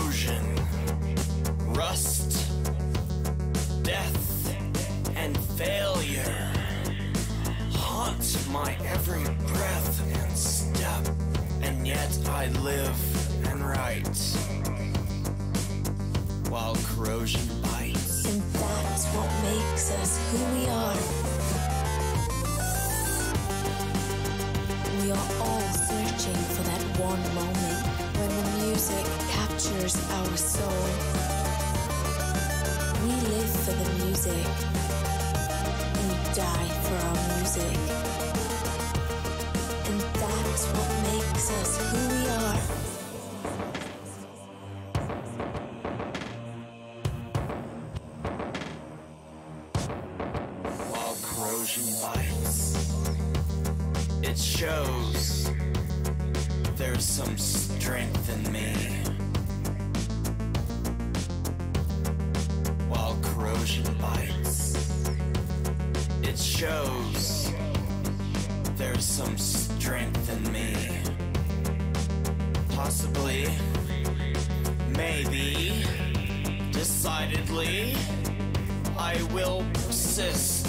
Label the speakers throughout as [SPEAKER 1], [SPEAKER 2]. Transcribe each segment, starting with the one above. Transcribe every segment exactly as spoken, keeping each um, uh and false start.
[SPEAKER 1] corrosion, rust, death, and failure haunt my every breath and step, and yet I live and write while corrosion bites.
[SPEAKER 2] And that's what makes us who we are. We are all searching for that one moment when the music captures our soul. We live for the music. We die for our music. And that's what makes us who we are.
[SPEAKER 1] While corrosion bites, it shows there's some strength in me. While corrosion bites, it shows there's some strength in me. Possibly, maybe, decidedly, I will persist.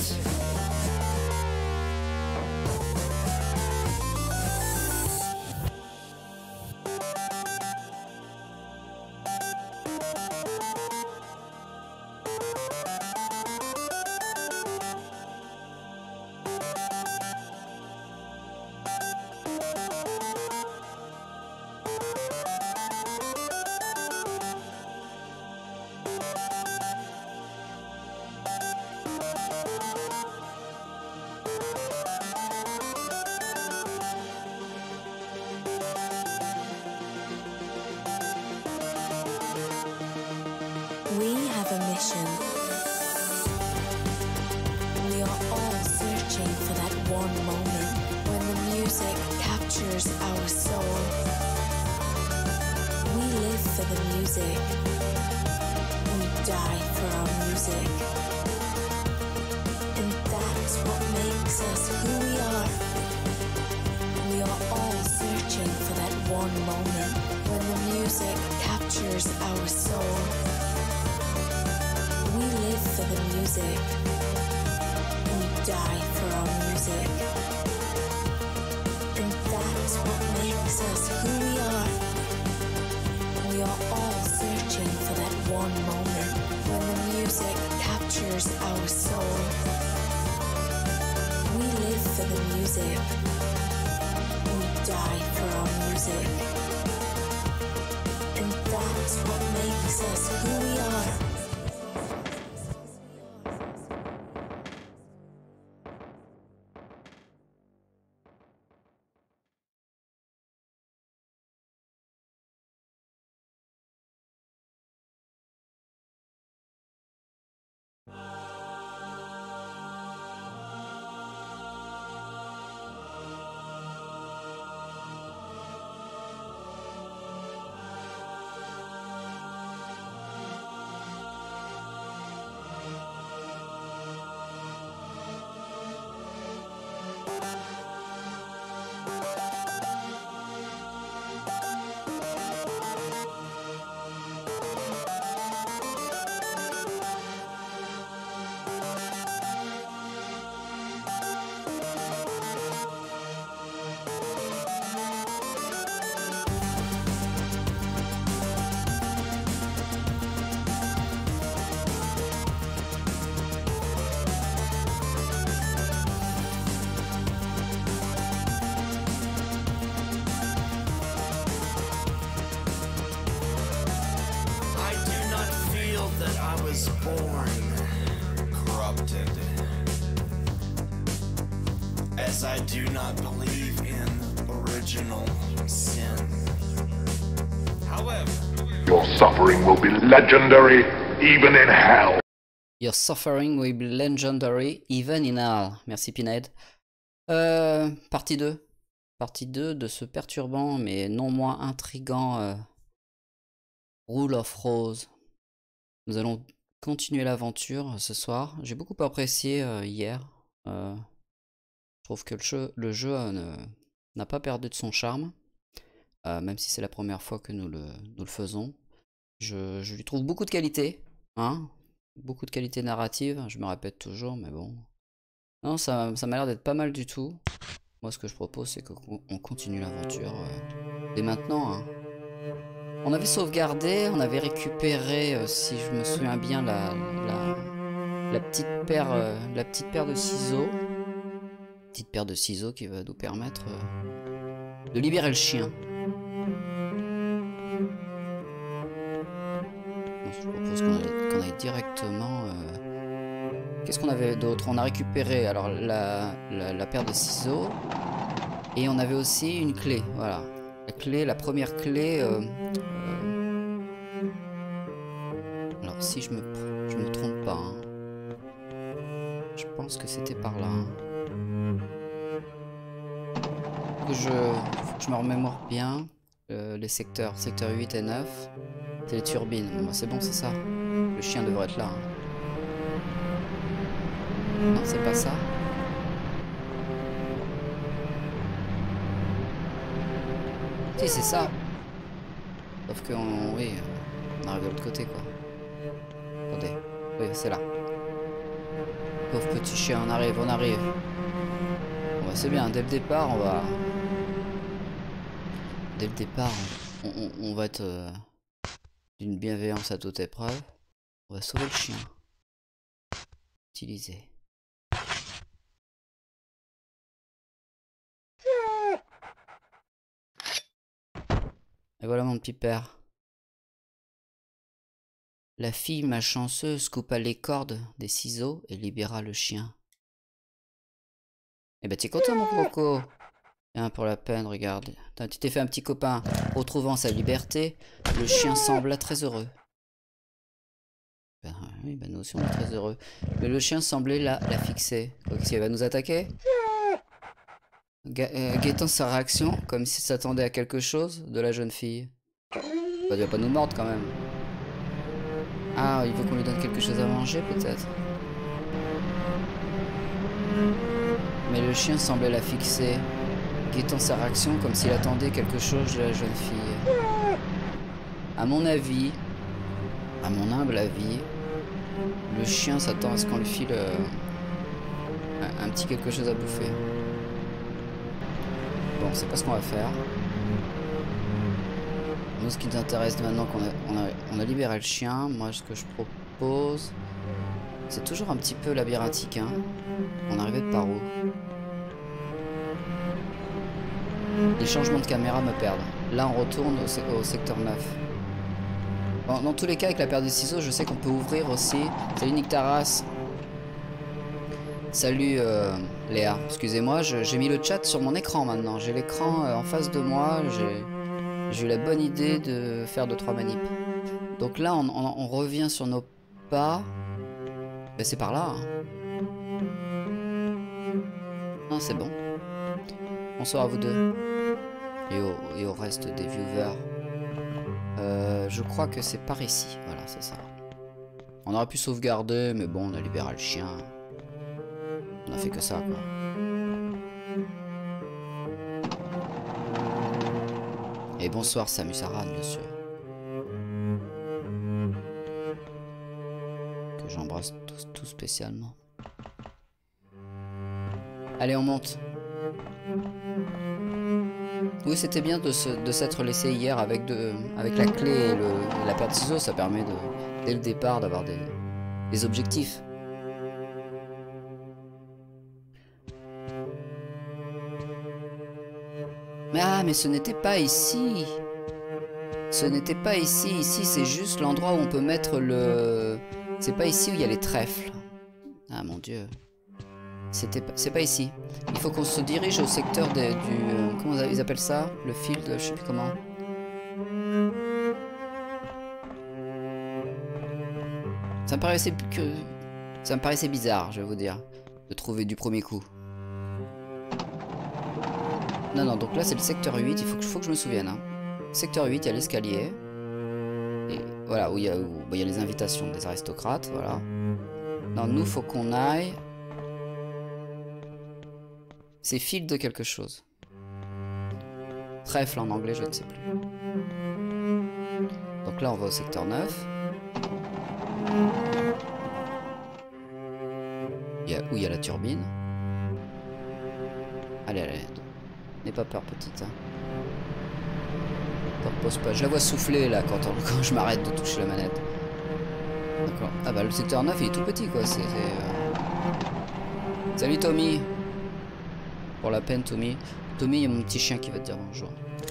[SPEAKER 2] We have a mission. We are all searching for that one moment when the music captures our soul. We live for the music. We die for our music. And that's what makes us who we are. We are all searching for that one moment when the music captures our soul. We live for the music. We die for our music. And that's what makes us who we are. We are all searching for that one moment when the music captures our soul. We live for the music. We die for our music. And that's what makes us who we are.
[SPEAKER 1] Was born corrupted, as I do not believe in original sin. However,
[SPEAKER 3] your suffering will be legendary even in hell.
[SPEAKER 4] Your suffering will be legendary even in hell. Merci Pinhead. Euh, partie deux. Partie deux de ce perturbant mais non moins intriguant euh, Rule of Rose. Nous allons continuer l'aventure ce soir. J'ai beaucoup apprécié euh, hier. Euh, je trouve que le jeu, le jeu euh, n'a pas perdu de son charme. Euh, même si c'est la première fois que nous le, nous le faisons. Je, je lui trouve beaucoup de qualité, hein, beaucoup de qualité narrative, je me répète toujours, mais bon. Non, ça, ça m'a l'air d'être pas mal du tout. Moi, ce que je propose, c'est qu'on continue l'aventure euh, dès maintenant, hein. On avait sauvegardé, on avait récupéré, euh, si je me souviens bien, la, la, la, petite paire, euh, la petite paire de ciseaux. Petite paire de ciseaux qui va nous permettre euh, de libérer le chien. Donc, je propose qu'on aille, qu'on aille directement... Euh... Qu'est-ce qu'on avait d'autre? On a récupéré alors la, la, la paire de ciseaux. Et on avait aussi une clé, voilà. La clé, la première clé... Euh, euh... Alors, si je me, je me trompe pas... Hein. Je pense que c'était par là. Hein. Que je, faut que je me remémore bien euh, les secteurs. Secteur huit et neuf. C'est les turbines. Bon, c'est bon, c'est ça. Le chien devrait être là. Hein. Non, c'est pas ça. Si, c'est ça. Sauf que, on, oui, on arrive de l'autre côté, quoi. Attendez. Oui, c'est là. Pauvre petit chien, on arrive, on arrive. Bon, bah, c'est bien, dès le départ, on va... Dès le départ, on, on, on va être euh, d'une bienveillance à toute épreuve. On va sauver le chien. Utiliser. Et voilà mon petit père. La fille malchanceuse coupa les cordes des ciseaux et libéra le chien. Eh ben t'es content mon coco? Tiens, pour la peine, regarde. Tu t'es fait un petit copain. Retrouvant sa liberté, le chien sembla très heureux. Ben, oui, ben nous aussi on est très heureux. Mais le chien semblait la, la fixer. Qu'est-ce qu'il va nous attaquer? Euh, guettant sa réaction, comme s'il s'attendait à quelque chose de la jeune fille. Bah, il va pas nous mordre quand même. Ah, il veut qu'on lui donne quelque chose à manger peut-être. Mais le chien semblait la fixer, guettant sa réaction comme s'il attendait quelque chose de la jeune fille. À mon avis, à mon humble avis, le chien s'attend à ce qu'on lui file euh, un, un petit quelque chose à bouffer. Bon, c'est pas ce qu'on va faire. Nous, ce qui nous intéresse maintenant qu'on a, on a, on a libéré le chien, moi, ce que je propose, c'est toujours un petit peu labyrinthique, hein. On arrivait de par où? Les changements de caméra me perdent. Là, on retourne au, au secteur neuf. Bon, dans tous les cas, avec la paire de ciseaux, je sais qu'on peut ouvrir aussi. Salut Nictaras. Salut euh, Léa. Excusez-moi, j'ai mis le chat sur mon écran maintenant. J'ai l'écran euh, en face de moi. J'ai eu la bonne idée de faire deux trois manips. Donc là, on, on, on revient sur nos pas. Ben, c'est par là. Hein. Non, c'est bon. Bonsoir à vous deux. Et au, et au reste des viewers. Euh, je crois que c'est par ici. Voilà, c'est ça. On aurait pu sauvegarder, mais bon, on a libéré le chien. On a fait que ça, quoi. Et bonsoir Samus Aran, bien sûr. Que j'embrasse tout, tout spécialement. Allez, on monte. Oui, c'était bien de s'être de laissé hier avec, de, avec la clé et, le, et la paire de ciseaux. Ça permet de, dès le départ d'avoir des, des objectifs. Mais ah, mais ce n'était pas ici. Ce n'était pas ici. Ici, c'est juste l'endroit où on peut mettre le... C'est pas ici où il y a les trèfles. Ah, mon Dieu. C'était pas... C'est pas ici. Il faut qu'on se dirige au secteur de, du... Comment ils appellent ça? Le field, je sais plus comment. Ça me paraissait que... Ça me paraissait bizarre, je vais vous dire, de trouver du premier coup. Non, non, donc là c'est le secteur huit, il faut que, faut que je me souvienne. Hein. Secteur huit, il y a l'escalier. Et voilà, où il y a, où, bah, il y a les invitations des aristocrates, voilà. Non, nous, faut qu'on aille... C'est fil de quelque chose. Trèfle en anglais, je ne sais plus. Donc là, on va au secteur neuf. Il y a, où il y a la turbine. Allez, allez. N'aie pas peur, petite. Hein. Ne repose pas. Je la vois souffler, là, quand, on, quand je m'arrête de toucher la manette. D'accord. Ah bah, le secteur neuf, il est tout petit, quoi. C'est... Euh... Salut, Tommy. Pour la peine, Tommy. Tommy, il y a mon petit chien qui va te dire bonjour.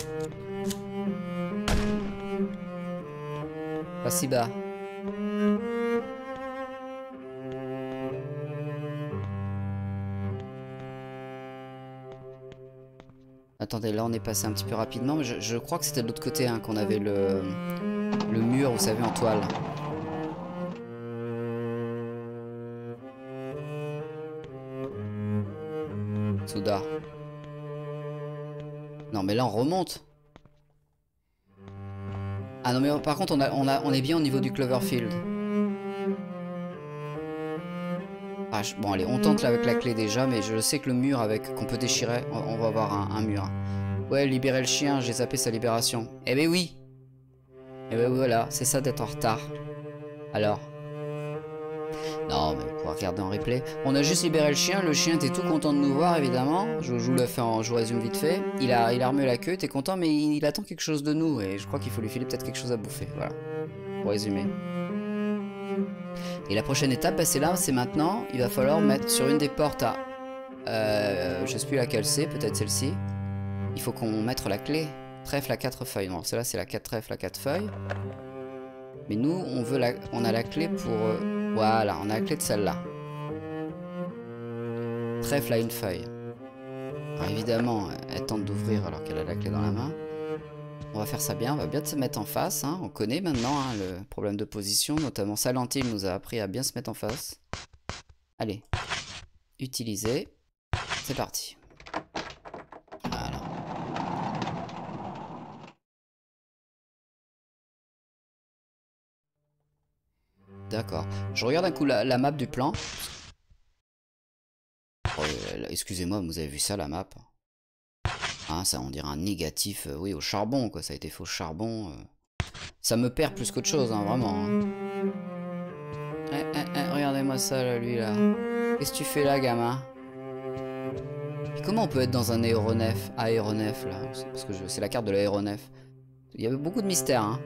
[SPEAKER 4] Pas si bas. Attendez, là on est passé un petit peu rapidement, mais je, je crois que c'était de l'autre côté hein, qu'on avait le, le mur, vous savez, en toile. Souda. Non mais là on remonte. Ah non mais par contre on, a, on, a, on est bien au niveau du Cloverfield. Ah, je, bon allez, on tente là avec la clé déjà, mais je sais que le mur avec qu'on peut déchirer, on, on va avoir un, un mur. Ouais, libérer le chien, j'ai zappé sa libération. Eh ben oui. Eh ben voilà, c'est ça d'être en retard. Alors. Non, mais on va regarder en replay. On a juste libéré le chien, le chien était tout content de nous voir évidemment. Je, je vous le fais en, je vous résume vite fait. Il a, il a remué la queue, t'es content, mais il, il attend quelque chose de nous et je crois qu'il faut lui filer peut-être quelque chose à bouffer. Voilà. Pour résumer. Et la prochaine étape, bah, c'est là, c'est maintenant. Il va falloir mettre sur une des portes à... Euh, je sais plus laquelle c'est, peut-être celle-ci. Il faut qu'on mette la clé. Trèfle à quatre feuilles. Non, celle-là, c'est la quatre trèfle à quatre feuilles. Mais nous, on veut la... on a la clé pour... Euh... Voilà, on a la clé de celle-là. Trèfle à une feuille. Alors évidemment, elle tente d'ouvrir alors qu'elle a la clé dans la main. On va faire ça bien, on va bien se mettre en face, hein. On connaît maintenant hein, le problème de position, notamment Silent Hill nous a appris à bien se mettre en face. Allez, utiliser, c'est parti. Voilà. D'accord, je regarde un coup la, la map du plan. Oh, excusez-moi, vous avez vu ça la map? Hein, ça on dirait un négatif, euh, oui, au charbon, quoi. Ça a été fait au charbon. Euh. Ça me perd plus qu'autre chose, hein, vraiment. Hein. Eh, eh, eh, regardez-moi ça, là, lui, là. Qu'est-ce que tu fais là, gamin? Et comment on peut être dans un aéronef, aéronef, là? Parce que c'est la carte de l'aéronef. Il y avait beaucoup de mystères, hein.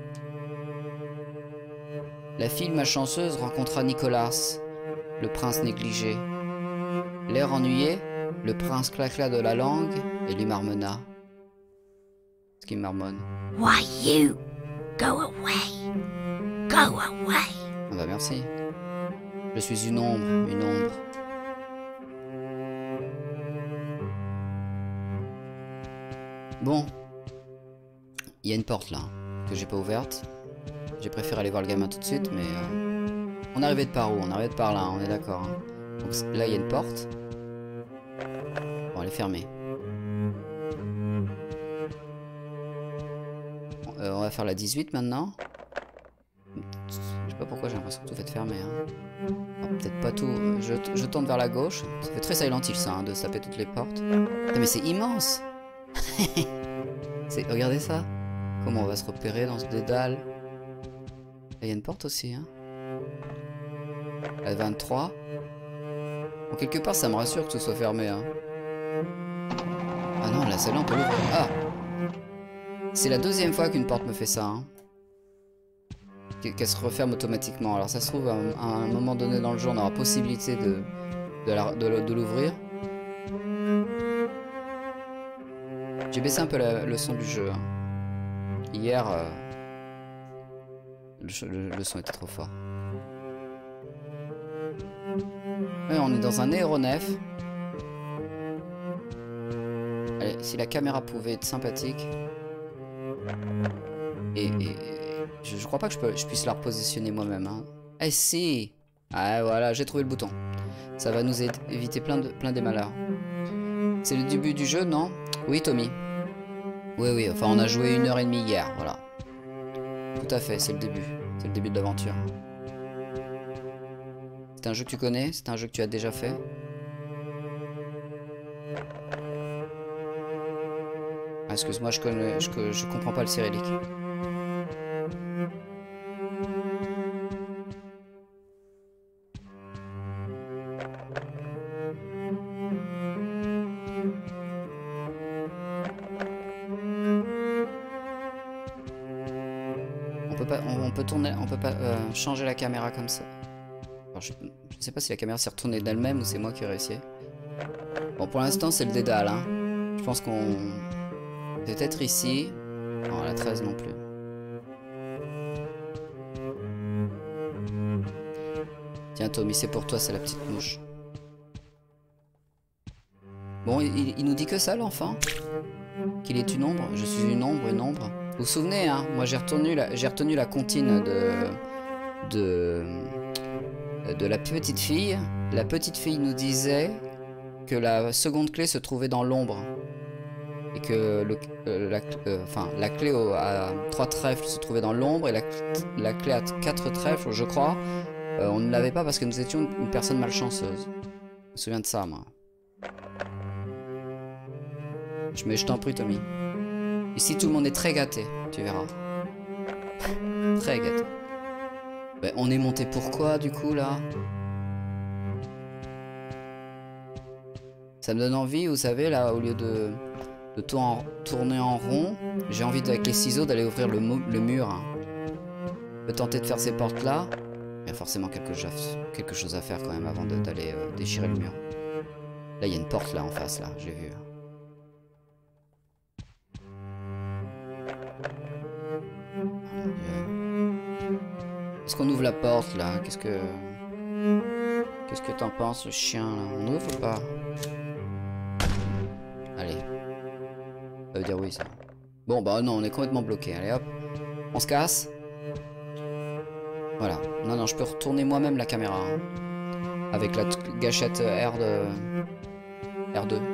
[SPEAKER 4] La fille malchanceuse rencontra Nicolas, le prince négligé. L'air ennuyé, le prince claqua de la langue et lui marmonna. Ce qui marmonne.
[SPEAKER 5] Why you? Go away. Go away.
[SPEAKER 4] Ah bah merci. Je suis une ombre, une ombre. Bon. Il y a une porte là, que j'ai pas ouverte. J'ai préféré aller voir le gamin tout de suite, mais... Euh... On est arrivé de par où? On est arrivé de par là, on est d'accord. Hein. Donc là, il y a une porte. Bon, elle est fermée. Euh, on va faire la dix-huit maintenant. Je sais pas pourquoi j'ai l'impression que tout va être fermé. Hein. Peut-être pas tout. Je, je tourne vers la gauche. Ça fait très Silent Hill ça, hein, de taper toutes les portes. Ah, mais c'est immense. Regardez ça. Comment on va se repérer dans ce dédale. Il y a une porte aussi. Hein. La vingt-trois. Bon, quelque part, ça me rassure que ce soit fermé. Hein. Ah non, là, celle-là, on peut l'ouvrir. Ah! C'est la deuxième fois qu'une porte me fait ça. Hein. Qu'elle se referme automatiquement. Alors, ça se trouve, à un, à un moment donné dans le jeu, on aura possibilité de, de, la, de, de l'ouvrir. J'ai baissé un peu la, le son du jeu. Hein. Hier, euh, le, le, le son était trop fort. Ouais, on est dans un aéronef. Allez, si la caméra pouvait être sympathique. Et, et je, je crois pas que je, peux, je puisse la repositionner moi-même. Hein. Eh si! Ah voilà, j'ai trouvé le bouton. Ça va nous éviter plein, de, plein des malheurs. C'est le début du jeu, non? Oui, Tommy. Oui, oui, enfin on a joué une heure et demie hier, voilà. Tout à fait, c'est le début. C'est le début de l'aventure. C'est un jeu que tu connais? C'est un jeu que tu as déjà fait? excuse-moi, je, connais, je, je comprends pas le cyrillique. On peut pas, on, on peut tourner, on peut pas euh, changer la caméra comme ça. Alors, je, je sais pas si la caméra s'est retournée d'elle-même ou c'est moi qui ai réussi. Bon, pour l'instant, c'est le dédale. Hein. Je pense qu'on... Peut-être ici. Non, la treize non plus. Tiens, Tommy, c'est pour toi, c'est la petite mouche. Bon, il, il nous dit que ça, l'enfant? Qu'il est une ombre? Je suis une ombre, une ombre. Vous vous souvenez, hein? Moi, j'ai retenu la, j'ai retenu la comptine de... De... De la petite fille. La petite fille nous disait que la seconde clé se trouvait dans l'ombre. Et que le, euh, la, euh, enfin, la clé au, à trois trèfles se trouvait dans l'ombre. Et la, la clé à quatre trèfles, je crois, euh, on ne l'avait pas parce que nous étions une personne malchanceuse. Je me souviens de ça, moi. Mais je t'en prie, Tommy. Ici, tout le monde est très gâté, tu verras. Très gâté. Ben, on est monté pourquoi, du coup, là? Ça me donne envie, vous savez, là, au lieu de, de tour en, tourner en rond, j'ai envie, avec les ciseaux, d'aller ouvrir le, le mur. Hein. Je peux tenter de faire ces portes-là. Il y a forcément quelque chose, quelque chose à faire, quand même, avant d'aller euh, déchirer le mur. Là, il y a une porte, là, en face, là, j'ai vu. Est-ce qu'on ouvre la porte là? Qu'est-ce que... Qu'est-ce que t'en penses, le chien là? On ouvre ou pas? Allez. Ça veut dire oui ça. Bon bah non, on est complètement bloqué. Allez hop. On se casse. Voilà. Non, non, je peux retourner moi-même la caméra. Hein. Avec la gâchette R de... R deux.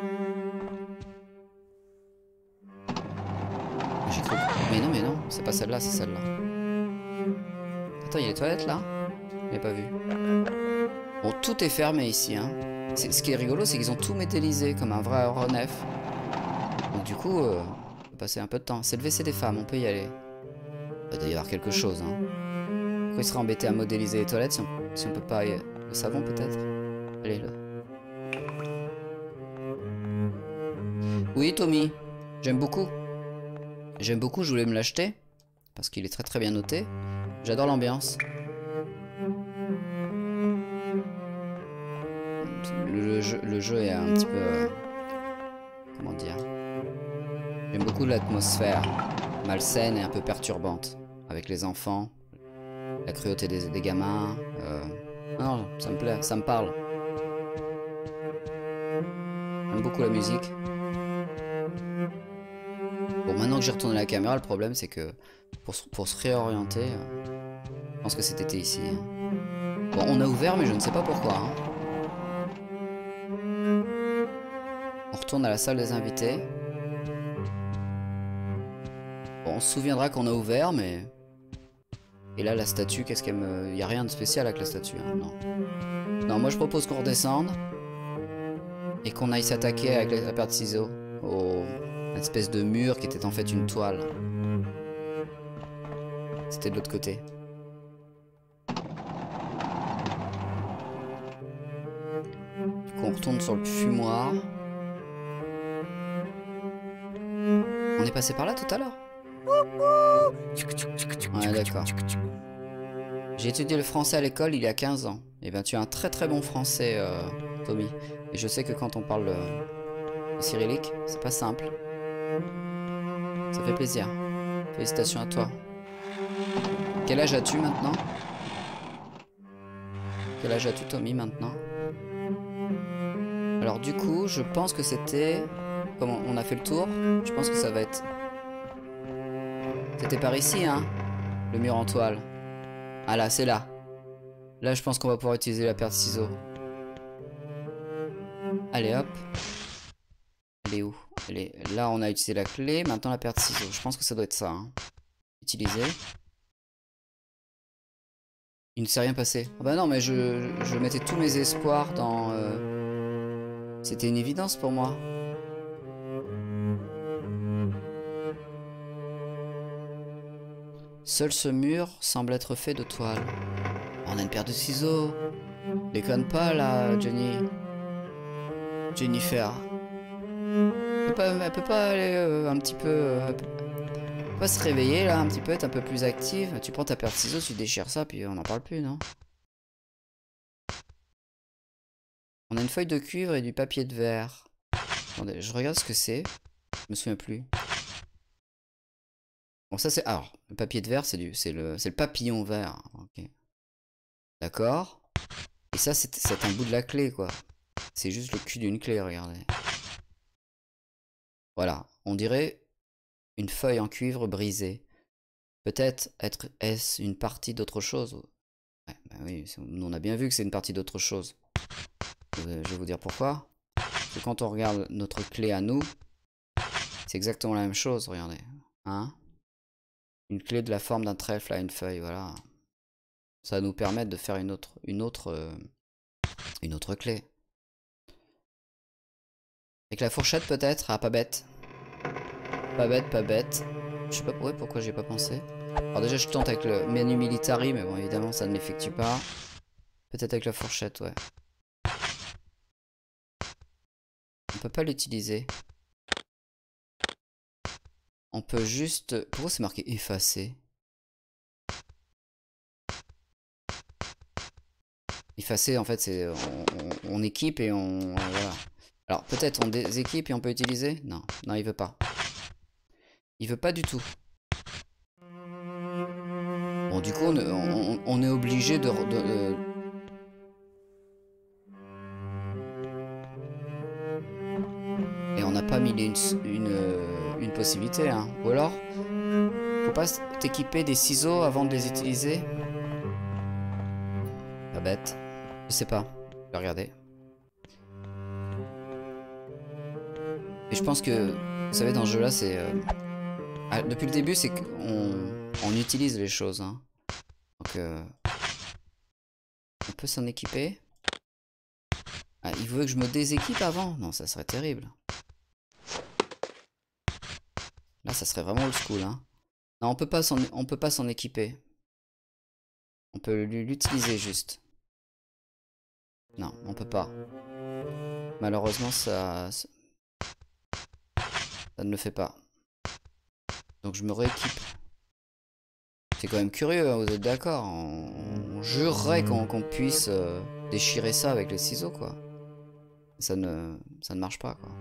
[SPEAKER 4] J'ai cru... Mais non, mais non, c'est pas celle-là, c'est celle-là. Attends, il y a les toilettes là? Je l'ai pas vu. Bon, tout est fermé ici. Hein. Ce qui est rigolo, c'est qu'ils ont tout métallisé comme un vrai aéronef. Donc du coup, euh, on peut passer un peu de temps. C'est le W C des femmes, on peut y aller. Il doit y avoir quelque chose. Hein. Pourquoi il serait embêté à modéliser les toilettes si on, si on peut pas... Y... Le savon peut-être? Allez, là. Oui, Tommy. J'aime beaucoup. J'aime beaucoup, je voulais me l'acheter. Parce qu'il est très très bien noté. J'adore l'ambiance. Le jeu, le jeu est un petit peu... Euh, comment dire? J'aime beaucoup l'atmosphère malsaine et un peu perturbante. Avec les enfants, la cruauté des, des gamins. Euh... Non, ça me plaît, ça me parle. J'aime beaucoup la musique. Bon, maintenant que j'ai retourné la caméra, le problème c'est que pour, pour se réorienter, euh, je pense que c'était ici. Bon, on a ouvert, mais je ne sais pas pourquoi. Hein. On retourne à la salle des invités. Bon, on se souviendra qu'on a ouvert, mais... Et là, la statue, qu'est-ce qu'elle me... Il n'y a rien de spécial avec la statue, hein, non. Non, moi je propose qu'on redescende. Et qu'on aille s'attaquer avec la paire de ciseaux au... Une espèce de mur qui était en fait une toile. C'était de l'autre côté. Du coup, on retourne sur le fumoir. On est passé par là tout à l'heure? Ouais, d'accord. J'ai étudié le français à l'école il y a quinze ans. Et ben, tu as un très très bon français, euh, Tommy. Et je sais que quand on parle euh, le cyrillique, c'est pas simple. Ça fait plaisir. Félicitations à toi. Quel âge as-tu maintenant? Quel âge as-tu, Tommy, maintenant? Alors du coup, je pense que c'était... Comme on a fait le tour, je pense que ça va être... C'était par ici, hein? Le mur en toile. Ah là, c'est là. Là, je pense qu'on va pouvoir utiliser la paire de ciseaux. Allez, hop. Elle est où? Elle est... Là, on a utilisé la clé. Maintenant, la paire de ciseaux. Je pense que ça doit être ça. Hein. Utiliser. Il ne s'est rien passé. Ah bah non, mais je, je mettais tous mes espoirs dans... Euh... C'était une évidence pour moi. Seul ce mur semble être fait de toile. On a une paire de ciseaux. Déconne pas là, Jenny. Jennifer. Elle peut pas, elle peut pas aller euh, un petit peu... Euh, elle peut pas se réveiller là, un petit peu, être un peu plus active. Tu prends ta paire de ciseaux, tu déchires ça, puis on n'en parle plus, non? On a une feuille de cuivre et du papier de verre. Attendez, je regarde ce que c'est. Je me souviens plus. Bon, ça c'est... Alors, le papier de verre, c'est du... c'est le... le papillon vert. Ok. D'accord. Et ça, c'est un bout de la clé, quoi. C'est juste le cul d'une clé, regardez. Voilà. On dirait une feuille en cuivre brisée. Peut-être être... est-ce une partie d'autre chose? Ouais, bah oui, on a bien vu que c'est une partie d'autre chose. Je vais vous dire pourquoi. Parce que quand on regarde notre clé à nous, c'est exactement la même chose, regardez. Hein? Une clé de la forme d'un trèfle à une feuille, voilà. Ça va nous permettre de faire une autre, une autre, euh, une autre clé. Avec la fourchette peut-être? Ah, pas bête. Pas bête, pas bête. Je sais pas pourquoi, pourquoi j'ai pas pensé. Alors déjà je tente avec le menu military, mais bon évidemment ça ne l'effectue pas. Peut-être avec la fourchette, ouais. On peut pas l'utiliser. On peut juste... Pourquoi c'est marqué effacer? Effacer en fait c'est... On, on, on équipe et on... Voilà. Alors peut-être on déséquipe et on peut utiliser? Non, non il veut pas. Il veut pas du tout. Bon du coup on, on, on est obligé de... de, de Et on n'a pas mis une, une, une possibilité, hein. Ou alors, faut pas t'équiper des ciseaux avant de les utiliser. Pas bête. Je sais pas. Je vais regarder. Et je pense que, vous savez, dans ce jeu-là, c'est... Euh... Ah, depuis le début, c'est qu'on on utilise les choses, hein. Donc, euh... on peut s'en équiper. Ah, il veut que je me déséquipe avant? Non, ça serait terrible. Là, ça serait vraiment old school, hein. Non, on peut pas s'en, on peut pas s'en équiper. On peut l'utiliser juste. Non, on peut pas. Malheureusement, ça, ça, ça ne le fait pas. Donc je me rééquipe. C'est quand même curieux, hein, vous êtes d'accord? On, on jurerait qu'on qu'on puisse euh, déchirer ça avec les ciseaux, quoi. Ça ne, ça ne marche pas, quoi.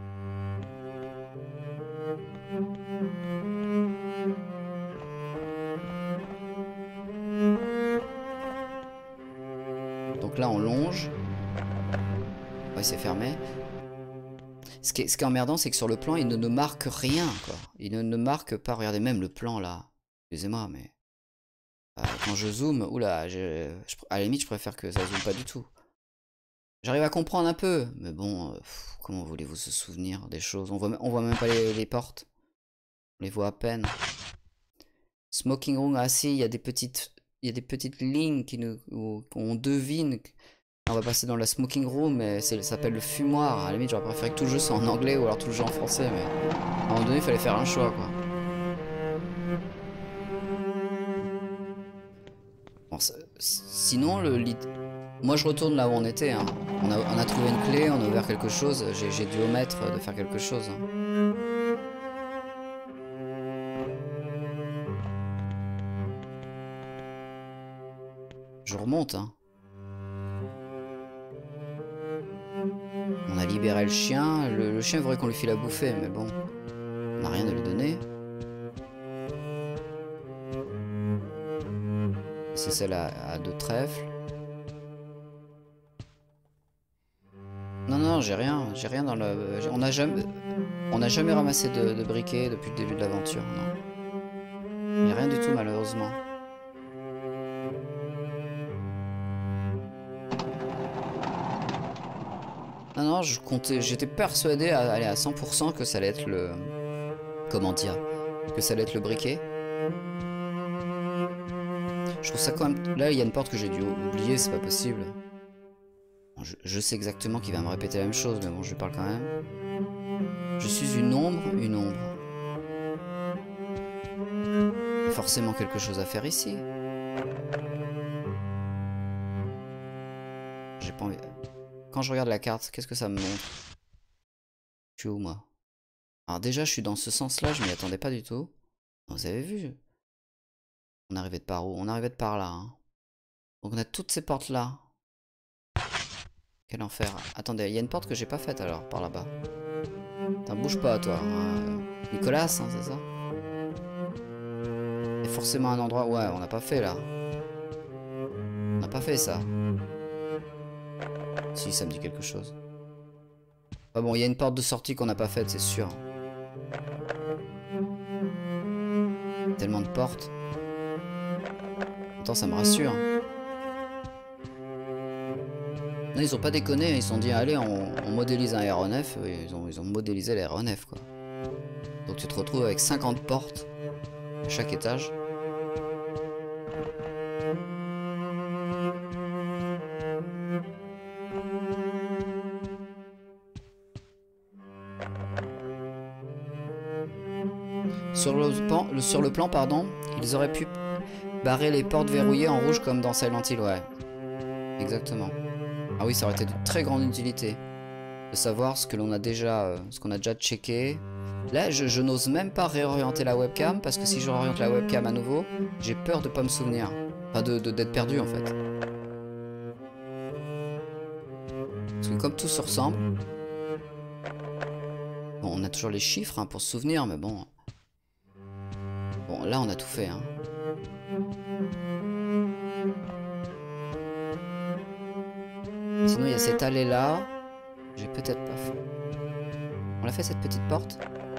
[SPEAKER 4] Donc là, on longe. Ouais, c'est fermé. Ce qui est, ce qui est emmerdant, c'est que sur le plan, il ne, ne marque rien, quoi. Il ne, ne marque pas. Regardez, même le plan, là. Excusez-moi, mais... Euh, quand je zoome, oula, je, je, à la limite, je préfère que ça zoome pas du tout. J'arrive à comprendre un peu, mais bon, euh, pff, comment voulez-vous se souvenir des choses? On voit, on voit même pas les, les portes. On les voit à peine. Smoking room, ah si, il y a des petites... Il y a des petites lignes qui nous, où, où on devine. On va passer dans la smoking room, mais ça s'appelle le fumoir. À la limite, j'aurais préféré que tout le jeu soit en anglais ou alors tout le jeu en français, mais à un moment donné, il fallait faire un choix, quoi. Bon, sinon, le lit... Moi, je retourne là où on était. Hein. On, a, on a trouvé une clé, on a ouvert quelque chose. J'ai dû omettre de faire quelque chose. Hein. Je remonte, hein. On a libéré le chien. Le, le chien voudrait qu'on lui file à bouffer, mais bon. On n'a rien à lui donner. C'est celle à, à deux trèfles. Non, non, j'ai rien. J'ai rien dans le... On n'a jamais... On n'a jamais ramassé de, de briquet depuis le début de l'aventure, non. Il n'y a rien du tout, malheureusement. Non, non, je comptais, j'étais persuadé à aller à cent pour cent que ça allait être le... Comment dire? Que ça allait être le briquet. Je trouve ça quand même... Là, il y a une porte que j'ai dû oublier, c'est pas possible. Bon, je, je sais exactement qu'il va me répéter la même chose, mais bon, je parle quand même. Je suis une ombre, une ombre. forcément quelque chose à faire ici. J'ai pas envie... Quand je regarde la carte, qu'est-ce que ça me montre? Je suis où, moi? Alors déjà, je suis dans ce sens-là, je m'y attendais pas du tout. Vous avez vu? On arrivait de par où? On arrivait de par là. Hein. Donc on a toutes ces portes-là. Quel enfer. Attendez, il y a une porte que j'ai pas faite alors, par là-bas. T'en bouge pas, toi. Hein. Nicolas, hein, c'est ça? Il y a forcément un endroit... Ouais, on n'a pas fait, là. On n'a pas fait, ça. Si, ça me dit quelque chose. Ah bon, il y a une porte de sortie qu'on n'a pas faite, c'est sûr. Tellement de portes. Attends, ça me rassure. Non, ils ont pas déconné, ils se sont dit, allez, on, on modélise un aéronef. Ils ont, ils ont modélisé l'aéronef, quoi. Donc tu te retrouves avec cinquante portes à chaque étage. Sur le, plan, le, sur le plan, pardon, ils auraient pu barrer les portes verrouillées en rouge comme dans Silent Hill, ouais. Exactement. Ah oui, ça aurait été de très grande utilité de savoir ce que l'on a déjà, euh, ce qu'on a déjà checké. Là, je, je n'ose même pas réorienter la webcam parce que si je réoriente la webcam à nouveau, j'ai peur de pas me souvenir, enfin de de, d'être perdu en fait. Parce que comme tout se ressemble, bon, on a toujours les chiffres hein, pour se souvenir, mais bon. Bon, là, on a tout fait. Hein. Sinon, il y a cette allée-là. J'ai peut-être pas fait. On l'a fait, cette petite porte?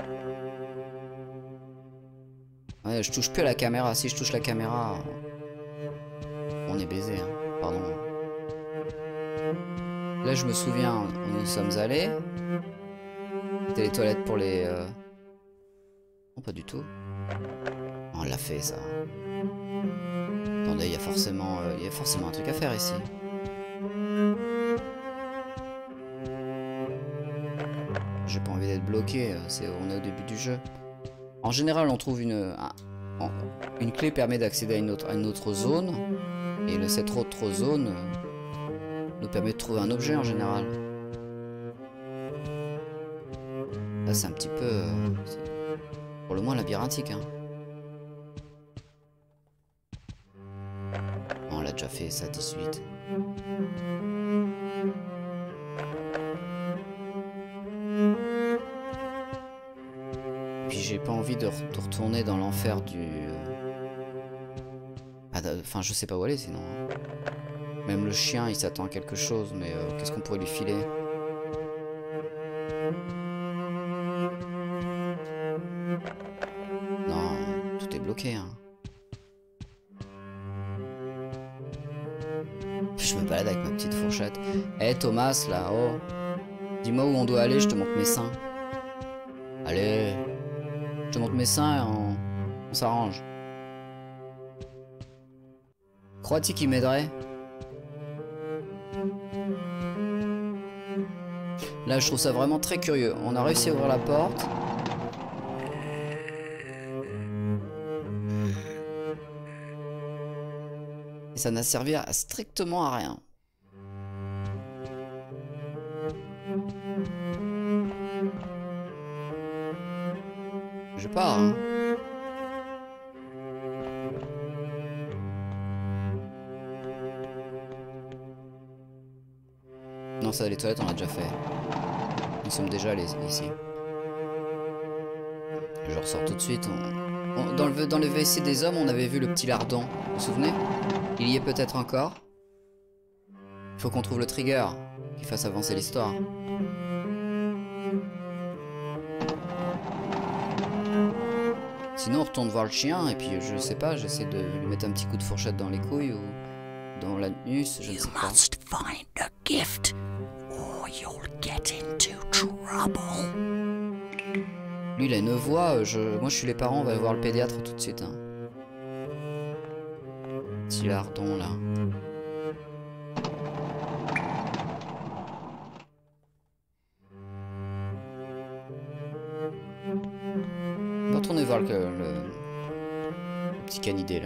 [SPEAKER 4] Ouais, je touche plus à la caméra. Si je touche la caméra, on est baisé. Hein. Pardon. Là, je me souviens où nous sommes allés. C'était les toilettes pour les... Euh... Non, pas du tout. On l'a fait, ça. Attendez, il y a forcément, euh, il y a forcément un truc à faire ici. J'ai pas envie d'être bloqué. C'est, on est au début du jeu. En général, on trouve une, un, une clé permet d'accéder à une autre, à une autre zone, et le, cette autre zone euh, nous permet de trouver un objet en général. Là, c'est un petit peu, euh, pour le moins labyrinthique. Hein. On l'a déjà fait, ça, dix-huit. Puis j'ai pas envie de, re de retourner dans l'enfer du... Enfin, je sais pas où aller sinon. Hein. Même le chien, il s'attend à quelque chose, mais euh, qu'est-ce qu'on pourrait lui filer? Non, tout est bloqué. Hein. Je me balade avec ma petite fourchette. Eh hey, Thomas, là, oh. Dis-moi où on doit aller, je te montre mes seins. Allez. Je te montre mes seins et on, on s'arrange. Crois-tu qu'il m'aiderait? Là, je trouve ça vraiment très curieux. On a réussi à ouvrir la porte. Et ça n'a servi à strictement à rien. Je pars. Hein. Non, ça, les toilettes, on l'a déjà fait. Nous sommes déjà allés ici. Je ressors tout de suite. On... On... Dans, le... Dans le V C des hommes, on avait vu le petit lardon. Vous vous souvenez? Il y est peut-être encore. Il faut qu'on trouve le trigger qui fasse avancer l'histoire. Sinon, on retourne voir le chien et puis je sais pas, j'essaie de lui mettre un petit coup de fourchette dans les couilles ou dans l'anus, je ne sais pas.
[SPEAKER 5] Find a gift or you'll get into trouble.
[SPEAKER 4] Lui, il a une voix. Je... Moi, je suis les parents, on va voir le pédiatre tout de suite. Hein. Petit lardon là. On va retourner voir le, le... le petit canidé là.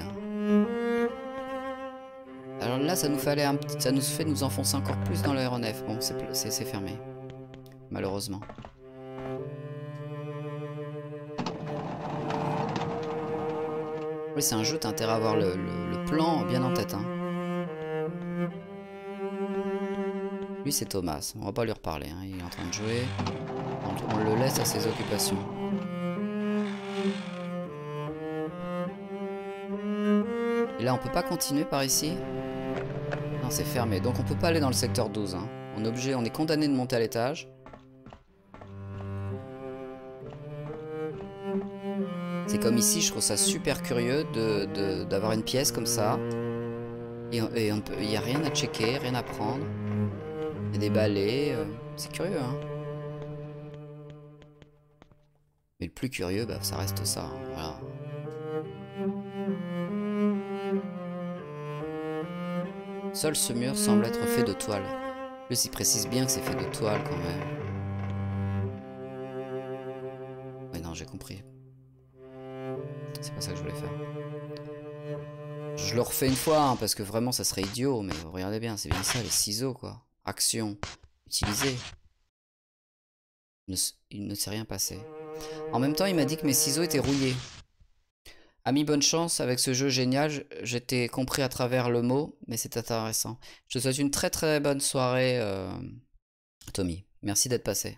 [SPEAKER 4] Alors là, ça nous fait aller un petit, ça nous fait nous enfoncer encore plus dans l'aéronef. Bon, c'est fermé, malheureusement. Oui, c'est un jeu, t'as intérêt à avoir le, le, le plan bien en tête. Hein. Lui, c'est Thomas. On va pas lui reparler. Hein. Il est en train de jouer. On, on le laisse à ses occupations. Et là, on peut pas continuer par ici? Non, c'est fermé. Donc, on peut pas aller dans le secteur douze. Hein. On est obligé, on est condamné de monter à l'étage. C'est comme ici, je trouve ça super curieux de, de, d'avoir une pièce comme ça. Et il n'y a rien à checker, rien à prendre. Il y a des balais. Euh, c'est curieux, hein. Mais le plus curieux, bah, ça reste ça. Hein, voilà. Seul ce mur semble être fait de toile. Plus il précise bien que c'est fait de toile quand même. Ouais, non, j'ai compris. C'est pas ça que je voulais faire. Je le refais une fois, hein, parce que vraiment ça serait idiot, mais regardez bien, c'est bien ça, les ciseaux, quoi. Action. Utiliser. Il ne, il ne s'est rien passé. En même temps, il m'a dit que mes ciseaux étaient rouillés. Ami, bonne chance avec ce jeu génial. J'étais compris à travers le mot, mais c'est intéressant. Je te souhaite une très très bonne soirée, euh, Tommy. Merci d'être passé.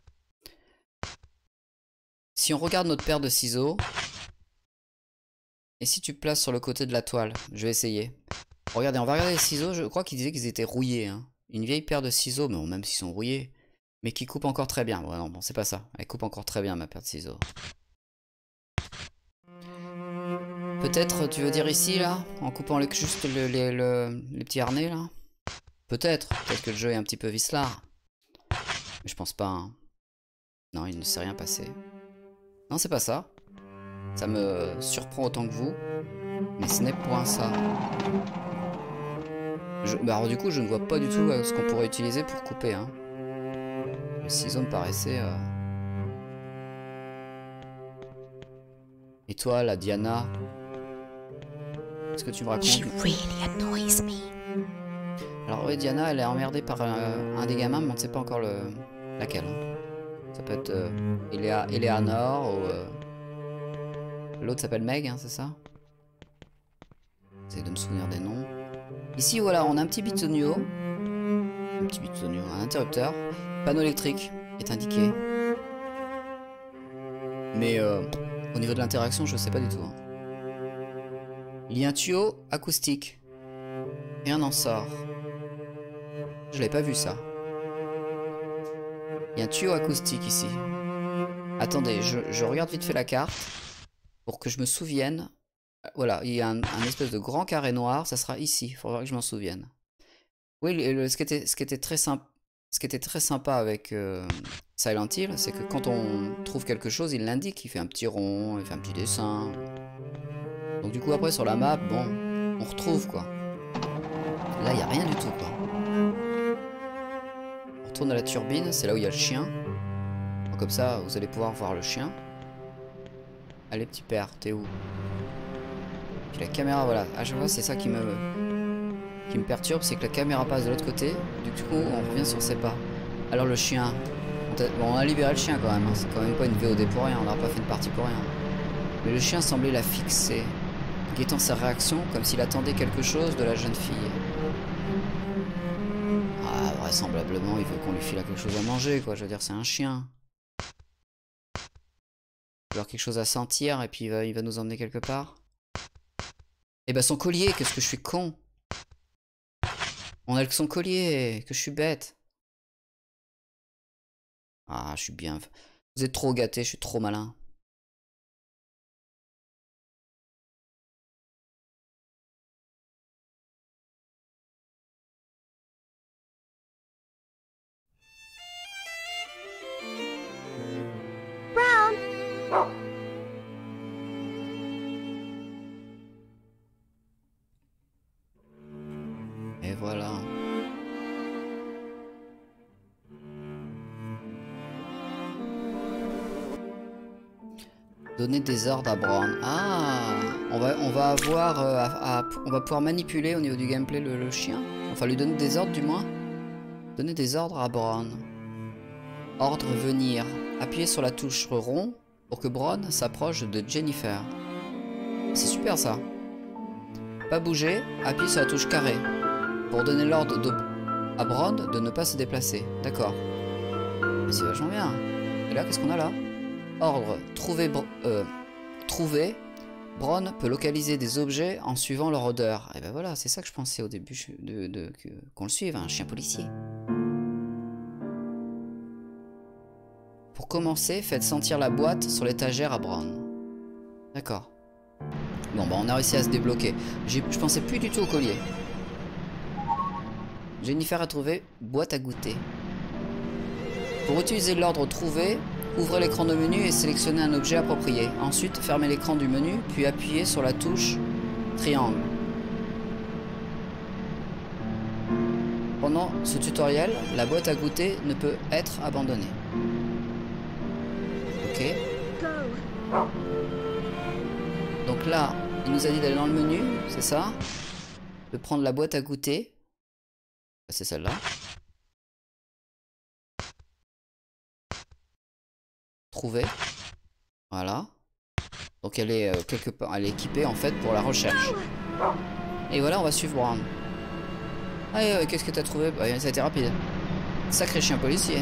[SPEAKER 4] Si on regarde notre paire de ciseaux, et si tu places sur le côté de la toile, je vais essayer. Regardez, on va regarder les ciseaux. Je crois qu'il disait qu'ils étaient rouillés. Hein. Une vieille paire de ciseaux, mais bon, même s'ils sont rouillés, mais qui coupent encore très bien. Bon, non, bon, c'est pas ça. Elle coupe encore très bien ma paire de ciseaux. Peut-être, tu veux dire ici, là, en coupant le, juste le, le, le, les petits harnais, là. Peut-être. Peut-être que le jeu est un petit peu vicelard. Mais je pense pas. Hein. Non, il ne s'est rien passé. Non, c'est pas ça. Ça me surprend autant que vous. Mais ce n'est point ça. Je, bah alors du coup, je ne vois pas du tout euh, ce qu'on pourrait utiliser pour couper. Hein. Le ciseau me paraissait... Euh... Et toi, la Diana? Est-ce que tu me racontes?
[SPEAKER 5] She really annoys me.
[SPEAKER 4] Alors oui, Diana, elle est emmerdée par euh, un des gamins, mais on ne sait pas encore le... laquelle. Hein. Ça peut être euh, Eléa... Eleanor ou... Euh... L'autre s'appelle Meg, hein, c'est ça? J'essaie de me souvenir des noms. Ici, voilà, on a un petit bitonio. Un petit bitonio, un interrupteur. Panneau électrique est indiqué. Mais euh, au niveau de l'interaction, je sais pas du tout. Hein. Il y a un tuyau acoustique. Rien n'en sort. Je l'avais pas vu ça. Il y a un tuyau acoustique ici. Attendez, je, je regarde vite fait la carte. Pour que je me souvienne. Voilà, il y a un, un espèce de grand carré noir. Ça sera ici. Il faudra que je m'en souvienne. Oui, le, le, ce, qui était, ce, qui était très sympa, ce qui était très sympa avec euh, Silent Hill, c'est que quand on trouve quelque chose, il l'indique. Il fait un petit rond, il fait un petit dessin. Donc du coup, après, sur la map, bon, on retrouve, quoi. Là, il n'y a rien du tout, quoi. On retourne à la turbine. C'est là où il y a le chien. Donc, comme ça, vous allez pouvoir voir le chien. Allez, petit père, t'es où? Puis la caméra, voilà. À chaque fois, c'est ça qui me, qui me perturbe, c'est que la caméra passe de l'autre côté. Du coup, on revient sur ses pas. Alors, le chien. On, bon, on a libéré le chien quand même. Hein. C'est quand même pas une V O D pour rien. On n'aura pas fait une partie pour rien. Mais le chien semblait la fixer, guettant sa réaction comme s'il attendait quelque chose de la jeune fille. Ah, vraisemblablement, il veut qu'on lui file quelque chose à manger, quoi. Je veux dire, c'est un chien. Alors quelque chose à sentir et puis il va, il va nous emmener quelque part. Et bah son collier, qu'est-ce que je suis con. On a que son collier, que je suis bête. Ah, je suis bien. Vous êtes trop gâtés, je suis trop malin. Et voilà. Donner des ordres à Brown. Ah, On va, on va avoir... euh, à, à- on va pouvoir manipuler au niveau du gameplay le, le chien. Enfin, lui donner des ordres du moins. Donner des ordres à Bron. Ordre venir. Appuyez sur la touche rond pour que Bron s'approche de Jennifer. C'est super ça. Pas bouger, appuyez sur la touche carré. Pour donner l'ordre de... à Bron de ne pas se déplacer. D'accord. C'est vachement bien. Et là, qu'est-ce qu'on a là? Ordre, trouver... Br- Euh, trouver... Bron peut localiser des objets en suivant leur odeur. Et ben voilà, c'est ça que je pensais au début de, de, que- qu'on le suive, un chien policier. Pour commencer, faites sentir la boîte sur l'étagère à Bron. D'accord. Bon, bah on a réussi à se débloquer. J'ai- Je pensais plus du tout au collier. Jennifer a trouvé boîte à goûter. Pour utiliser l'ordre trouvé, ouvrez l'écran de menu et sélectionnez un objet approprié. Ensuite, fermez l'écran du menu, puis appuyez sur la touche triangle. Pendant ce tutoriel, la boîte à goûter ne peut être abandonnée. Ok. Donc là, il nous a dit d'aller dans le menu, c'est ça? De prendre la boîte à goûter. C'est celle-là. Trouver. Voilà. Donc elle est euh, quelque part, elle est équipée en fait pour la recherche. Et voilà, on va suivre Bron. Allez, euh, qu'est-ce que t'as trouvé? Bah, ça a été rapide. Sacré chien policier.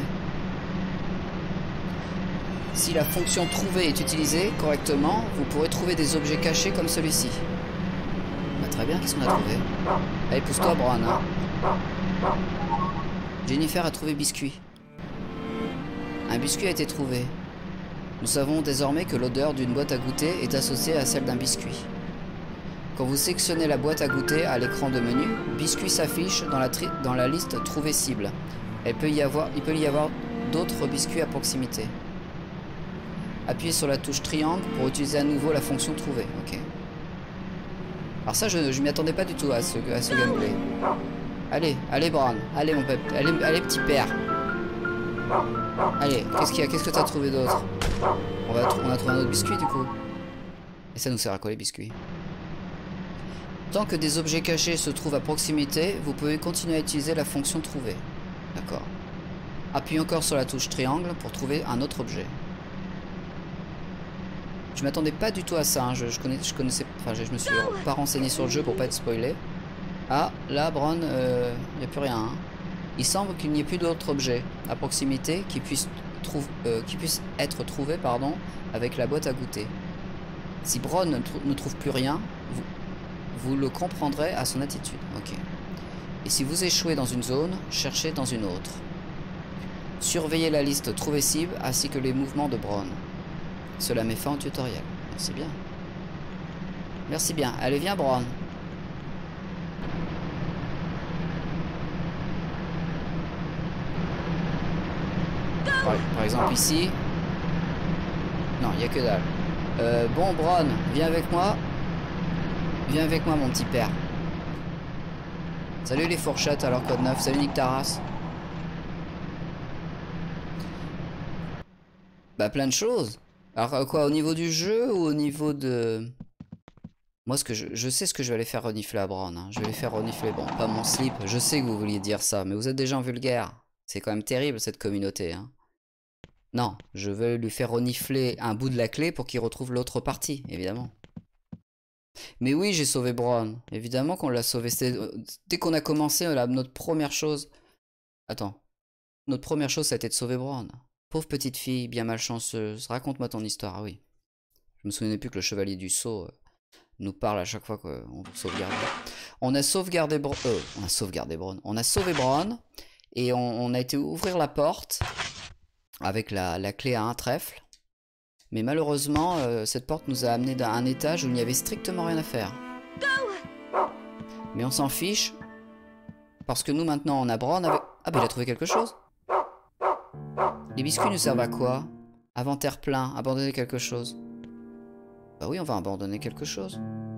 [SPEAKER 4] Si la fonction trouver est utilisée correctement, vous pourrez trouver des objets cachés comme celui-ci. Bah, très bien, qu'est-ce qu'on a trouvé? Allez, pousse-toi, Bron. Hein. Jennifer a trouvé biscuit. Un biscuit a été trouvé. Nous savons désormais que l'odeur d'une boîte à goûter est associée à celle d'un biscuit. Quand vous sélectionnez la boîte à goûter à l'écran de menu, biscuit s'affiche dans la, dans la liste trouver cible. Elle peut y avoir, il peut y avoir d'autres biscuits à proximité. Appuyez sur la touche triangle pour utiliser à nouveau la fonction trouver. Ok. Alors ça, je ne m'y attendais pas du tout à ce, à ce gameplay. Allez, allez Bron, allez mon pep, allez, allez petit père. Allez, qu'est-ce qu'il y a? Qu'est-ce que t'as trouvé d'autre? On, va on a trouvé un autre biscuit du coup. Et ça nous sert à quoi les biscuits? Tant que des objets cachés se trouvent à proximité, vous pouvez continuer à utiliser la fonction trouver. D'accord. Appuyez encore sur la touche triangle pour trouver un autre objet. Je m'attendais pas du tout à ça, hein. je, je, connais, je connaissais, enfin je, je me suis pas renseigné sur le jeu pour pas être spoilé. Ah, là Bron, il euh, n'y a plus rien. Hein. Il semble qu'il n'y ait plus d'autres objets à proximité qui puissent, trouve, euh, qui puissent être trouvés pardon, avec la boîte à goûter. Si Bron ne, tr ne trouve plus rien, vous, vous le comprendrez à son attitude. Ok. Et si vous échouez dans une zone, cherchez dans une autre. Surveillez la liste trouver cible ainsi que les mouvements de Bron. Cela met fin au tutoriel. Merci bien. Merci bien. Allez, viens Bron. Par, par exemple ici. Non, il n'y a que dalle. Euh, bon Bron, viens avec moi. Viens avec moi mon petit père. Salut les fourchettes alors code neuf. Salut Nick Taras. Bah plein de choses. Alors quoi, au niveau du jeu ou au niveau de... Moi ce que je, je sais ce que je vais aller faire renifler à Bron. Hein. Je vais les faire renifler, bon pas mon slip. Je sais que vous vouliez dire ça, mais vous êtes des gens vulgaires. C'est quand même terrible cette communauté. Hein. Non, je veux lui faire renifler un bout de la clé pour qu'il retrouve l'autre partie, évidemment. Mais oui, j'ai sauvé Bron. Évidemment qu'on l'a sauvé. Dès qu'on a commencé, là, notre première chose... Attends. Notre première chose, ça a été de sauver Bron. Pauvre petite fille, bien malchanceuse. Raconte-moi ton histoire, ah oui. Je me souvenais plus que le chevalier du sceau euh, nous parle à chaque fois qu'on sauvegarde. On a sauvegardé Bron... Euh, on a sauvegardé Bron. On a sauvé Bron. Et on, on a été ouvrir la porte avec la, la clé à un trèfle. Mais malheureusement, euh, cette porte nous a amené à un étage où il n'y avait strictement rien à faire. Mais on s'en fiche. Parce que nous, maintenant, on a Bron avec... Ah, bah il a trouvé quelque chose. Les biscuits nous servent à quoi? Inventaire plein, abandonner quelque chose. Bah oui, on va abandonner quelque chose.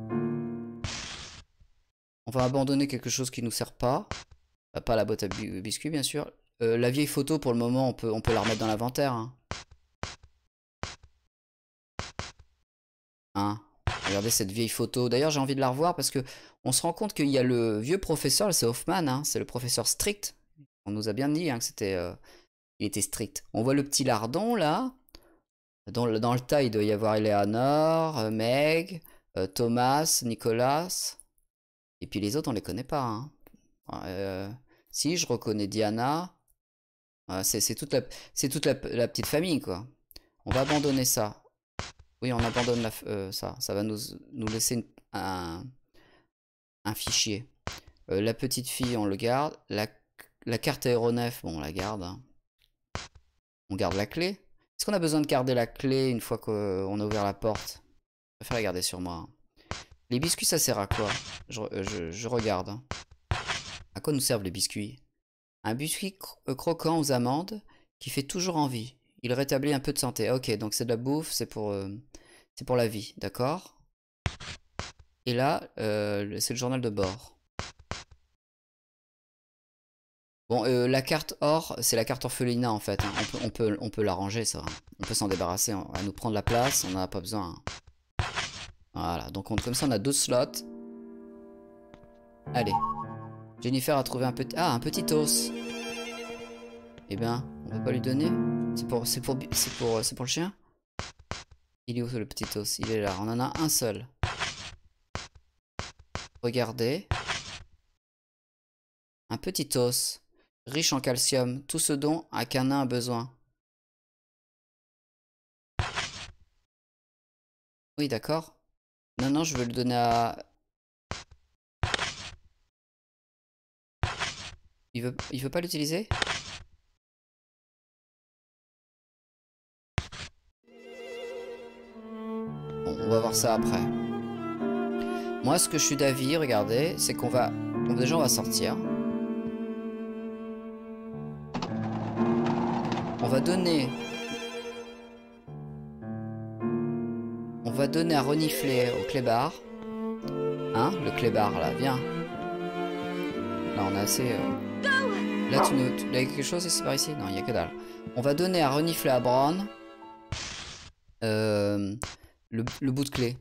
[SPEAKER 4] On va abandonner quelque chose qui nous sert pas. Bah, pas la boîte à biscuits, bien sûr. Euh, la vieille photo, pour le moment, on peut, on peut la remettre dans l'inventaire. Hein. Hein. Regardez cette vieille photo. D'ailleurs, j'ai envie de la revoir parce que on se rend compte qu'il y a le vieux professeur, c'est Hoffman, hein, c'est le professeur strict. On nous a bien dit hein, que c'était, euh, il était strict. On voit le petit lardon là. Dans le, dans le tas, il doit y avoir Eleanor, euh, Meg, euh, Thomas, Nicolas. Et puis les autres, on les connaît pas. Hein. Euh, si, je reconnais Diana. Euh, c'est toute, la, toute la, la petite famille, quoi. On va abandonner ça. Oui, on abandonne la, euh, ça. Ça va nous, nous laisser une, un, un fichier. Euh, la petite fille, on le garde. La, la carte aéronef, bon, on la garde. Hein. On garde la clé. Est-ce qu'on a besoin de garder la clé une fois qu'on a ouvert la porte? Je préfère la garder sur moi. Hein. Les biscuits, ça sert à quoi? je, je, je regarde. Hein. À quoi nous servent les biscuits? Un biscuit cro croquant aux amandes qui fait toujours envie. Il rétablit un peu de santé. Ok, donc c'est de la bouffe, c'est pour, euh, c'est pour la vie, d'accord? Et là, euh, c'est le journal de bord. Bon, euh, la carte or, c'est la carte orphelinat en fait. Hein. On peut, on peut, on peut l'arranger ça. On peut s'en débarrasser. On va nous prendre la place, on n'en a pas besoin. Hein. Voilà, donc on, comme ça on a deux slots. Allez. Jennifer a trouvé un petit... Ah, un petit os. Eh bien, on peut pas lui donner. C'est pour, c'est pour, c'est pour, c'est pour le chien. Il est où le petit os? Il est là. On en a un seul. Regardez. Un petit os. Riche en calcium. Tout ce dont un canin a besoin. Oui, d'accord. Non, non, je veux le donner à... Il veut, il veut pas l'utiliser? Bon, on va voir ça après. Moi, ce que je suis d'avis, regardez, c'est qu'on va... Bon, déjà, on va sortir. On va donner... On va donner à renifler au clébard. Hein? Le clébard, là, viens. Là, on a assez... Euh... Là, tu nous... Tu... Il y a quelque chose ici par ici? Non, il n'y a que dalle. On va donner à renifler à Brown euh, le, le bout de clé.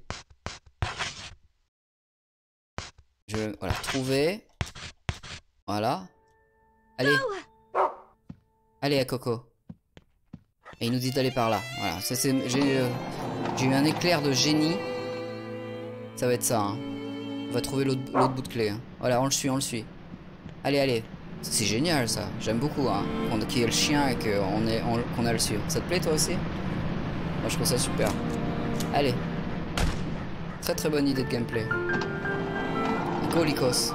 [SPEAKER 4] Je vais voilà, trouver. Voilà. Allez. Allez à Coco. Et il nous dit d'aller par là. Voilà. J'ai euh, eu un éclair de génie. Ça va être ça. Hein. On va trouver l'autre bout de clé. Hein. Voilà, on le suit, on le suit. Allez, allez. C'est génial ça. J'aime beaucoup. Hein. Qu'il y ait le chien et qu'on qu'on a le suivre. Ça te plaît toi aussi? Moi je trouve ça super. Allez. Très très bonne idée de gameplay. Go Lycos.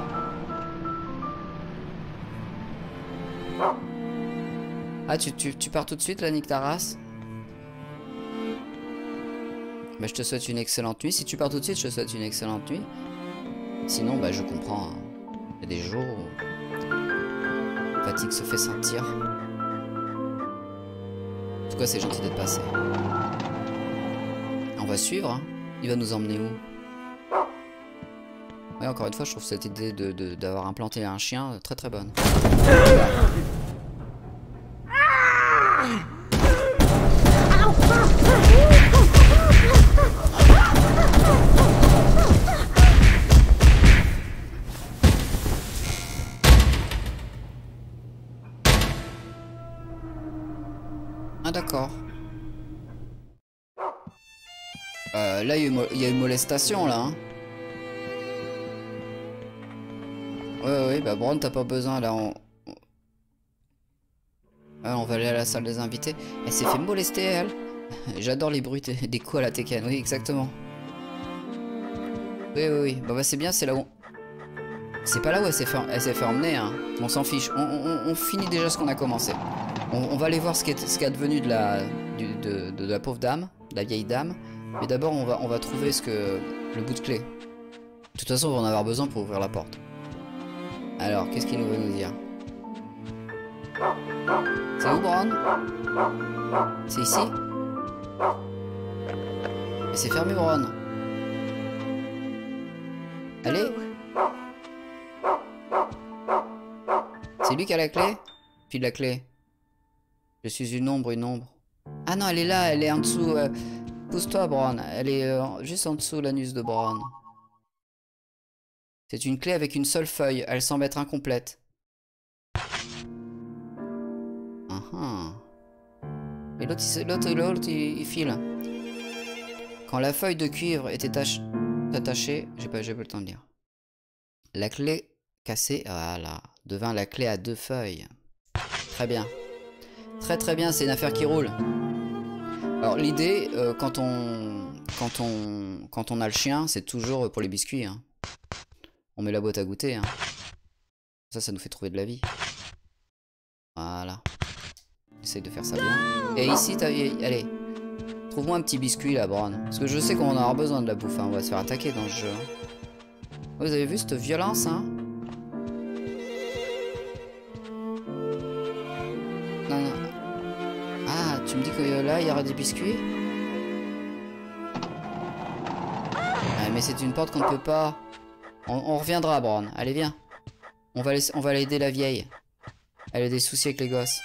[SPEAKER 4] Ah tu, tu, tu pars tout de suite là, nique ta race? Bah je te souhaite une excellente nuit. Si tu pars tout de suite, je te souhaite une excellente nuit. Sinon bah je comprends. Hein. Il y a des jours où la fatigue se fait sentir. En tout cas c'est gentil d'être passé. On va suivre. Hein. Il va nous emmener où? Ouais, encore une fois, je trouve cette idée de, de, d'avoir implanté un chien très très bonne. Ah d'accord. Euh, là, il y, y a une molestation là. Hein. Ouais, ouais, bah Brown, t'as pas besoin, là, on... Ah, on va aller à la salle des invités. Elle s'est fait molester, elle. J'adore les bruits des coups à la Tekken, oui, exactement. Oui, oui, oui, bah, bah c'est bien, c'est là où... C'est pas là où elle s'est fait... fait emmener, hein. On s'en fiche, on, on, on finit déjà ce qu'on a commencé. On, on va aller voir ce qui est, ce qui est devenu de la, du, de, de, de la pauvre dame, de la vieille dame. Mais d'abord, on va, on va trouver ce que... le bout de clé. De toute façon, on va en avoir besoin pour ouvrir la porte. Alors, qu'est-ce qu'il nous veut nous dire? C'est où, Brown? C'est ici? Mais c'est fermé, Brown. Allez. C'est lui qui a la clé? Puis la clé. Je suis une ombre, une ombre. Ah non, elle est là, elle est en dessous. Euh... Pousse-toi, Bron. Elle est euh, juste en dessous l'anus de Bron. C'est une clé avec une seule feuille. Elle semble être incomplète. Uh -huh. Et l'autre, l'autre, l'autre, il, il file. Quand la feuille de cuivre était attachée, j'ai pas, j'ai pas le temps de lire. La clé cassée, voilà, devint la clé à deux feuilles. Très bien. Très très bien, c'est une affaire qui roule. Alors l'idée, euh, quand on quand on quand on a le chien, c'est toujours pour les biscuits. Hein. On met la boîte à goûter. Hein. Ça, ça nous fait trouver de la vie. Voilà. Essaye de faire ça bien. Et ici, t'as... allez, trouve-moi un petit biscuit là, Bron. Parce que je sais qu'on va avoir besoin de la bouffe. Hein. On va se faire attaquer dans le jeu. Vous avez vu cette violence, hein? Non, non. Ah, tu me dis que là, il y aura des biscuits? Ah, mais c'est une porte qu'on ne peut pas... On, on reviendra, Bron. Allez, viens. On va, laisser, on va l'aider, la vieille. Elle a des soucis avec les gosses.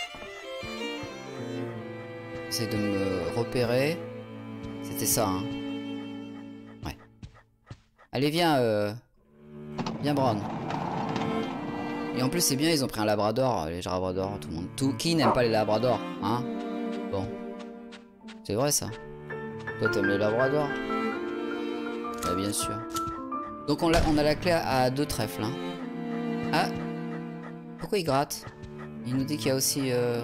[SPEAKER 4] J'essaie de me repérer. C'était ça, hein. Ouais. Allez, viens, euh... viens, Bron. Et en plus, c'est bien, ils ont pris un labrador. Les labradors, tout le monde... Tout... Qui n'aime pas les labradors, hein? Bon. C'est vrai, ça. Toi, t'aimes les labradors? Bah, bien sûr. Donc, on a, on a la clé à, à deux trèfles, hein. Ah. Pourquoi il gratte? Il nous dit qu'il y a aussi... Euh...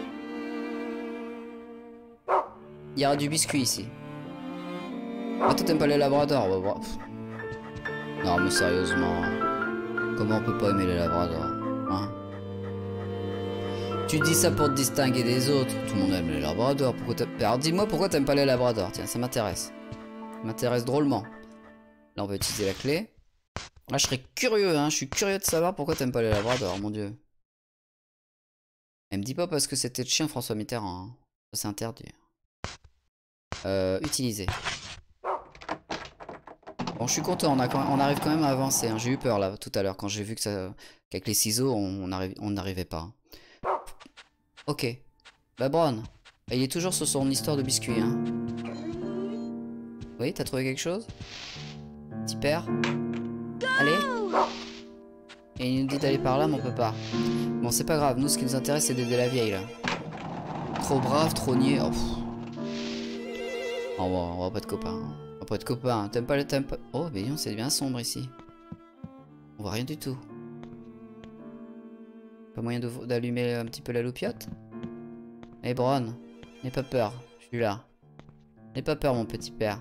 [SPEAKER 4] Il y aura du biscuit, ici. Ah, toi, t'aimes pas les labradors? Bah, bah. Non, mais sérieusement... Comment on peut pas aimer les labradors, hein? Tu dis ça pour te distinguer des autres. Tout le monde aime les labradors. Pourquoi t'aimes... Alors dis-moi pourquoi t'aimes pas les labradors. Tiens, ça m'intéresse. Ça m'intéresse drôlement. Là, on va utiliser la clé. Là, je serais curieux, hein. Je suis curieux de savoir pourquoi t'aimes pas les labradors, mon dieu. Elle me dit pas parce que c'était le chien François Mitterrand. Hein. Ça, c'est interdit. Euh, utiliser. Bon, je suis content, on, a quand, on arrive quand même à avancer. Hein. J'ai eu peur là tout à l'heure quand j'ai vu que ça, qu'avec les ciseaux, on n'arrivait pas. Ok. Bah, Bron, il est toujours sur son histoire de biscuit. Hein. Oui, t'as trouvé quelque chose? Petit père? Allez. Et il nous dit d'aller par là, mais on peut pas. Bon, c'est pas grave. Nous, ce qui nous intéresse, c'est d'aider la vieille là. Trop brave, trop niais. Oh, oh, on va pas être copains. Hein. On va pas être copains. T'aimes pas le t'aimes pas... Oh, mais non, c'est bien sombre ici. On voit rien du tout. Pas moyen d'allumer un petit peu la loupiote? Eh, Bron, n'aie pas peur. Je suis là. N'aie pas peur, mon petit père.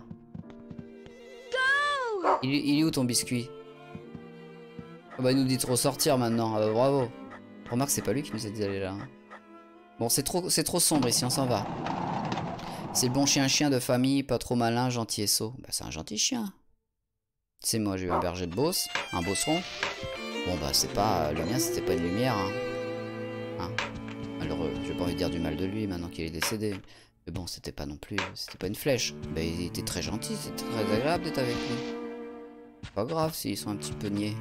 [SPEAKER 4] Il, il est où ton biscuit? Oh bah, il nous dit de ressortir maintenant. Ah bah, bravo. Remarque, c'est pas lui qui nous a dit d'aller là. Hein. Bon, c'est trop, c'est trop sombre ici, on s'en va. C'est le bon chien-chien de famille, pas trop malin, gentil et sot. Bah, c'est un gentil chien. C'est moi, j'ai eu un berger de Beauce, un Beauceron. Bon, bah, c'est pas... Le mien, c'était pas une lumière, hein. Hein. Malheureux, j'ai pas envie de dire du mal de lui maintenant qu'il est décédé. Mais bon, c'était pas non plus... C'était pas une flèche. Bah, il était très gentil, c'était très agréable d'être avec lui. Pas grave s'ils sont un petit peu niais.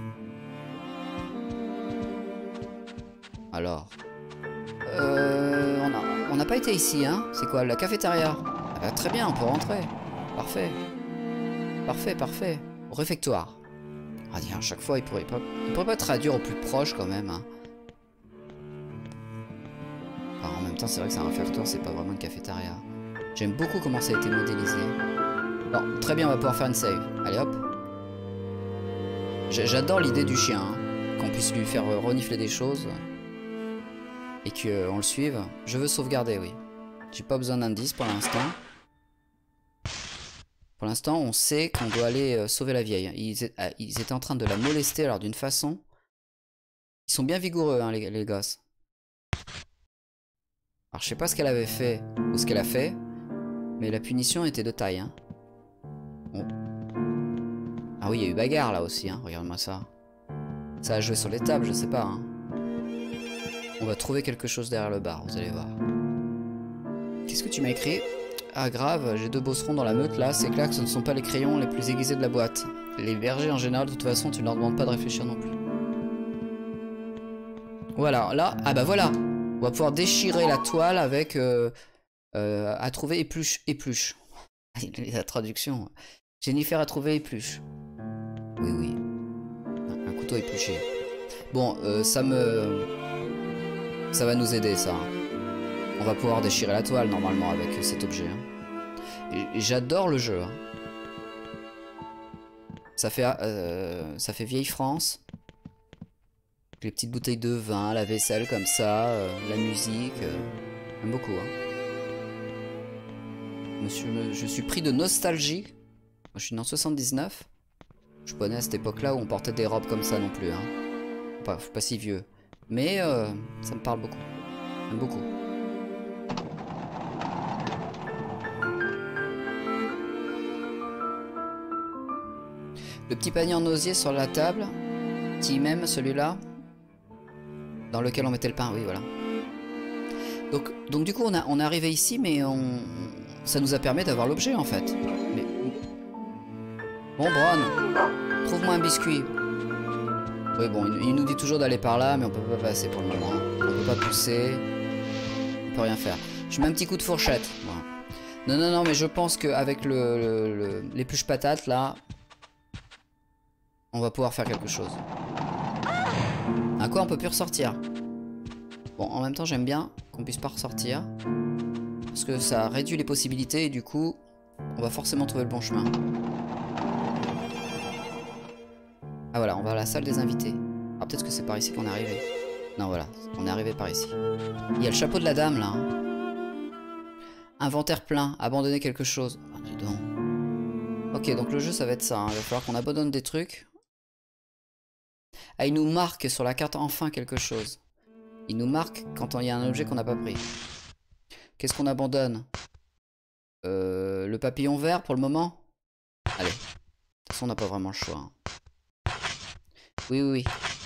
[SPEAKER 4] Alors... Euh... On a... On n'a pas été ici, hein. C'est quoi, la cafétéria? Ah bah, très bien, on peut rentrer. Parfait. Parfait, parfait. Au réfectoire. Ah tiens, à chaque fois, il pourrait pas... Il pourrait pas traduire au plus proche, quand même, hein. Alors, en même temps, c'est vrai que c'est un réfectoire, c'est pas vraiment une cafétéria. J'aime beaucoup comment ça a été modélisé. Bon, très bien, on va pouvoir faire une save. Allez, hop. J'adore l'idée du chien, hein. Qu'on puisse lui faire renifler des choses. Et qu'on le suive. Je veux sauvegarder, oui. J'ai pas besoin d'indice pour l'instant. Pour l'instant, on sait qu'on doit aller euh, sauver la vieille. Ils, euh, ils étaient en train de la molester, alors d'une façon... Ils sont bien vigoureux, hein, les, les gosses. Alors, je sais pas ce qu'elle avait fait, ou ce qu'elle a fait, mais la punition était de taille, hein. Bon. Ah oui, il y a eu bagarre, là aussi, hein. Regarde-moi ça. Ça a joué sur les tables, je sais pas, hein. On va trouver quelque chose derrière le bar, vous allez voir. Qu'est-ce que tu m'as écrit? Ah grave, j'ai deux Beaucerons dans la meute là, c'est clair que ce ne sont pas les crayons les plus aiguisés de la boîte. Les bergers en général, de toute façon, tu ne leur demandes pas de réfléchir non plus. Voilà, là, ah bah voilà. On va pouvoir déchirer la toile avec... Euh, euh, à trouver épluche, épluche. La traduction. Jennifer a trouvé épluche. Oui, oui. Un couteau épluché. Bon, euh, ça me... Ça va nous aider, ça. On va pouvoir déchirer la toile, normalement, avec cet objet. Hein. J'adore le jeu. Hein. Ça fait, euh, ça fait vieille France. Les petites bouteilles de vin, la vaisselle comme ça, euh, la musique. Euh, J'aime beaucoup. Hein. Monsieur, je suis pris de nostalgie. Moi, je suis né en soixante-dix-neuf. Je connais à cette époque-là où on portait des robes comme ça non plus. Hein. Pas, pas si vieux. Mais euh, ça me parle beaucoup. J'aime beaucoup. Le petit panier en osier sur la table. Petit même, celui-là. Dans lequel on mettait le pain, oui, voilà. Donc, donc du coup, on, a, on est arrivé ici, mais on, ça nous a permis d'avoir l'objet, en fait. Mais... Bon, Bron, trouve-moi un biscuit. Oui, bon, il, il nous dit toujours d'aller par là, mais on peut pas passer pour le moment. On peut pas pousser. On peut rien faire. Je mets un petit coup de fourchette. Voilà. Non, non, non, mais je pense qu'avec le, le, le, l'épluche patate, là, on va pouvoir faire quelque chose. À quoi on peut plus ressortir. Bon, en même temps, j'aime bien qu'on puisse pas ressortir. Parce que ça réduit les possibilités et du coup, on va forcément trouver le bon chemin. Ah voilà, on va à la salle des invités. Ah, peut-être que c'est par ici qu'on est arrivé. Non, voilà, on est arrivé par ici. Il y a le chapeau de la dame, là. Hein. Inventaire plein, abandonner quelque chose. Ah, dis donc. Ok, donc le jeu, ça va être ça. Hein. Il va falloir qu'on abandonne des trucs. Ah, il nous marque sur la carte enfin quelque chose. Il nous marque quand il y a un objet qu'on n'a pas pris. Qu'est-ce qu'on abandonne? euh, Le papillon vert pour le moment. Allez. De toute façon, on n'a pas vraiment le choix. Hein. Oui, oui, oui.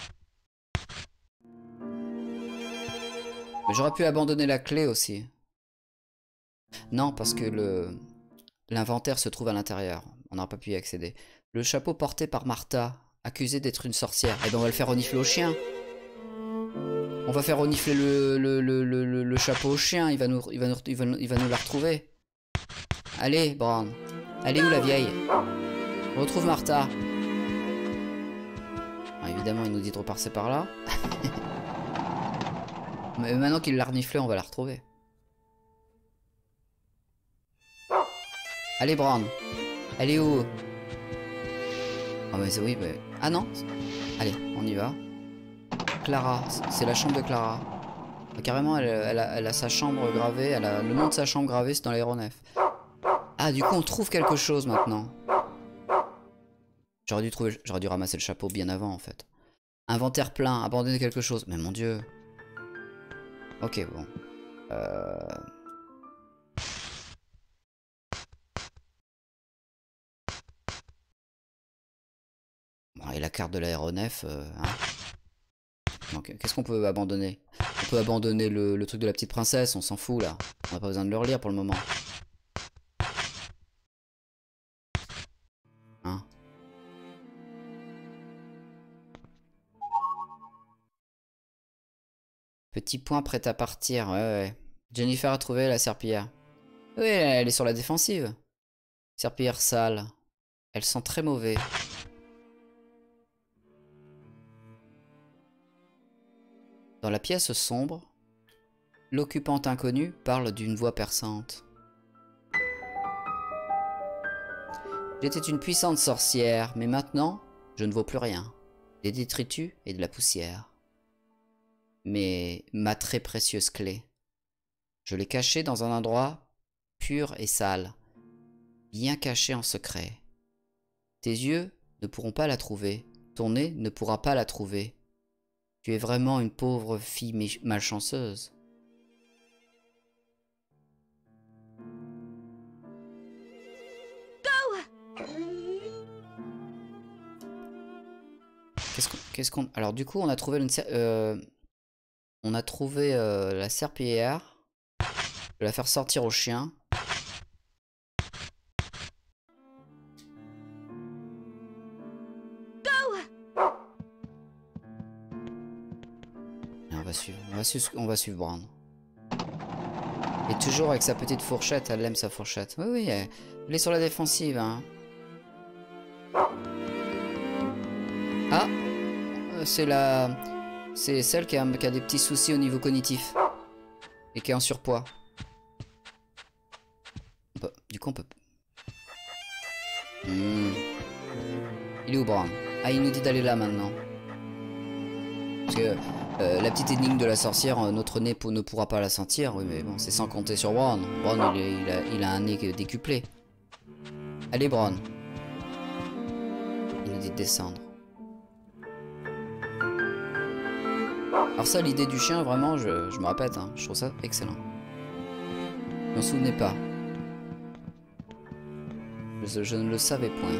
[SPEAKER 4] Mais j'aurais pu abandonner la clé aussi. Non, parce que le l'inventaire se trouve à l'intérieur. On n'aura pas pu y accéder. Le chapeau porté par Martha, accusée d'être une sorcière. Et ben on va le faire renifler au chien. On va faire renifler le, le, le, le, le chapeau au chien. Il va, nous, il, va nous, il, va nous, il va nous la retrouver. Allez, Brown. Elle est où la vieille? On retrouve Martha. Ah, évidemment, il nous dit de repasser par là. Mais maintenant qu'il l'a reniflé, on va la retrouver. Allez, Brown. Elle est où? Ah, mais oui, mais... Ah non. Allez, on y va. Clara, c'est la chambre de Clara. Carrément, elle, elle, a, elle a sa chambre gravée, elle a le nom de sa chambre gravé, c'est dans l'aéronef. Ah, du coup, on trouve quelque chose maintenant. J'aurais dû trouver, j'aurais dû ramasser le chapeau bien avant, en fait. Inventaire plein, abandonner quelque chose. Mais mon dieu. Ok, bon. Euh... Bon, et la carte de l'aéronef, euh, hein. Qu'est-ce qu'on peut abandonner? On peut abandonner le, le truc de la petite princesse, on s'en fout là. On n'a pas besoin de le relire pour le moment. Hein? Petit point prêt à partir, ouais ouais. Jennifer a trouvé la serpillière. Oui, elle est sur la défensive. Serpillière sale. Elle sent très mauvais. Dans la pièce sombre, l'occupante inconnue parle d'une voix perçante. J'étais une puissante sorcière, mais maintenant, je ne vaux plus rien. Des détritus et de la poussière. Mais ma très précieuse clé, je l'ai cachée dans un endroit pur et sale, bien caché en secret. Tes yeux ne pourront pas la trouver, ton nez ne pourra pas la trouver. Tu es vraiment une pauvre fille malchanceuse. Qu'est-ce qu'on... Qu'est-ce qu'on... Alors du coup, on a trouvé une... Euh, on a trouvé euh, la serpillière. Je vais la faire sortir au chien. On va suivre, on va suivre, on va suivre Brown. Et toujours avec sa petite fourchette, elle aime sa fourchette. Oui, oui, elle, elle est sur la défensive. Hein. Ah, c'est la... C'est celle qui a, qui a des petits soucis au niveau cognitif. Et qui est en surpoids. Bah, du coup, on peut... Mmh. Il est où, Brown? Ah, il nous dit d'aller là, maintenant. Parce que euh, la petite énigme de la sorcière, euh, notre nez ne pourra pas la sentir. Oui, mais bon, c'est sans compter sur Brown. Brown, il, est, il, a, il a un nez décuplé. Allez, Brown. Il nous dit de descendre. Alors ça, l'idée du chien, vraiment, je, je me répète, hein, je trouve ça excellent. Je m'en souvenais pas. Je, je ne le savais point.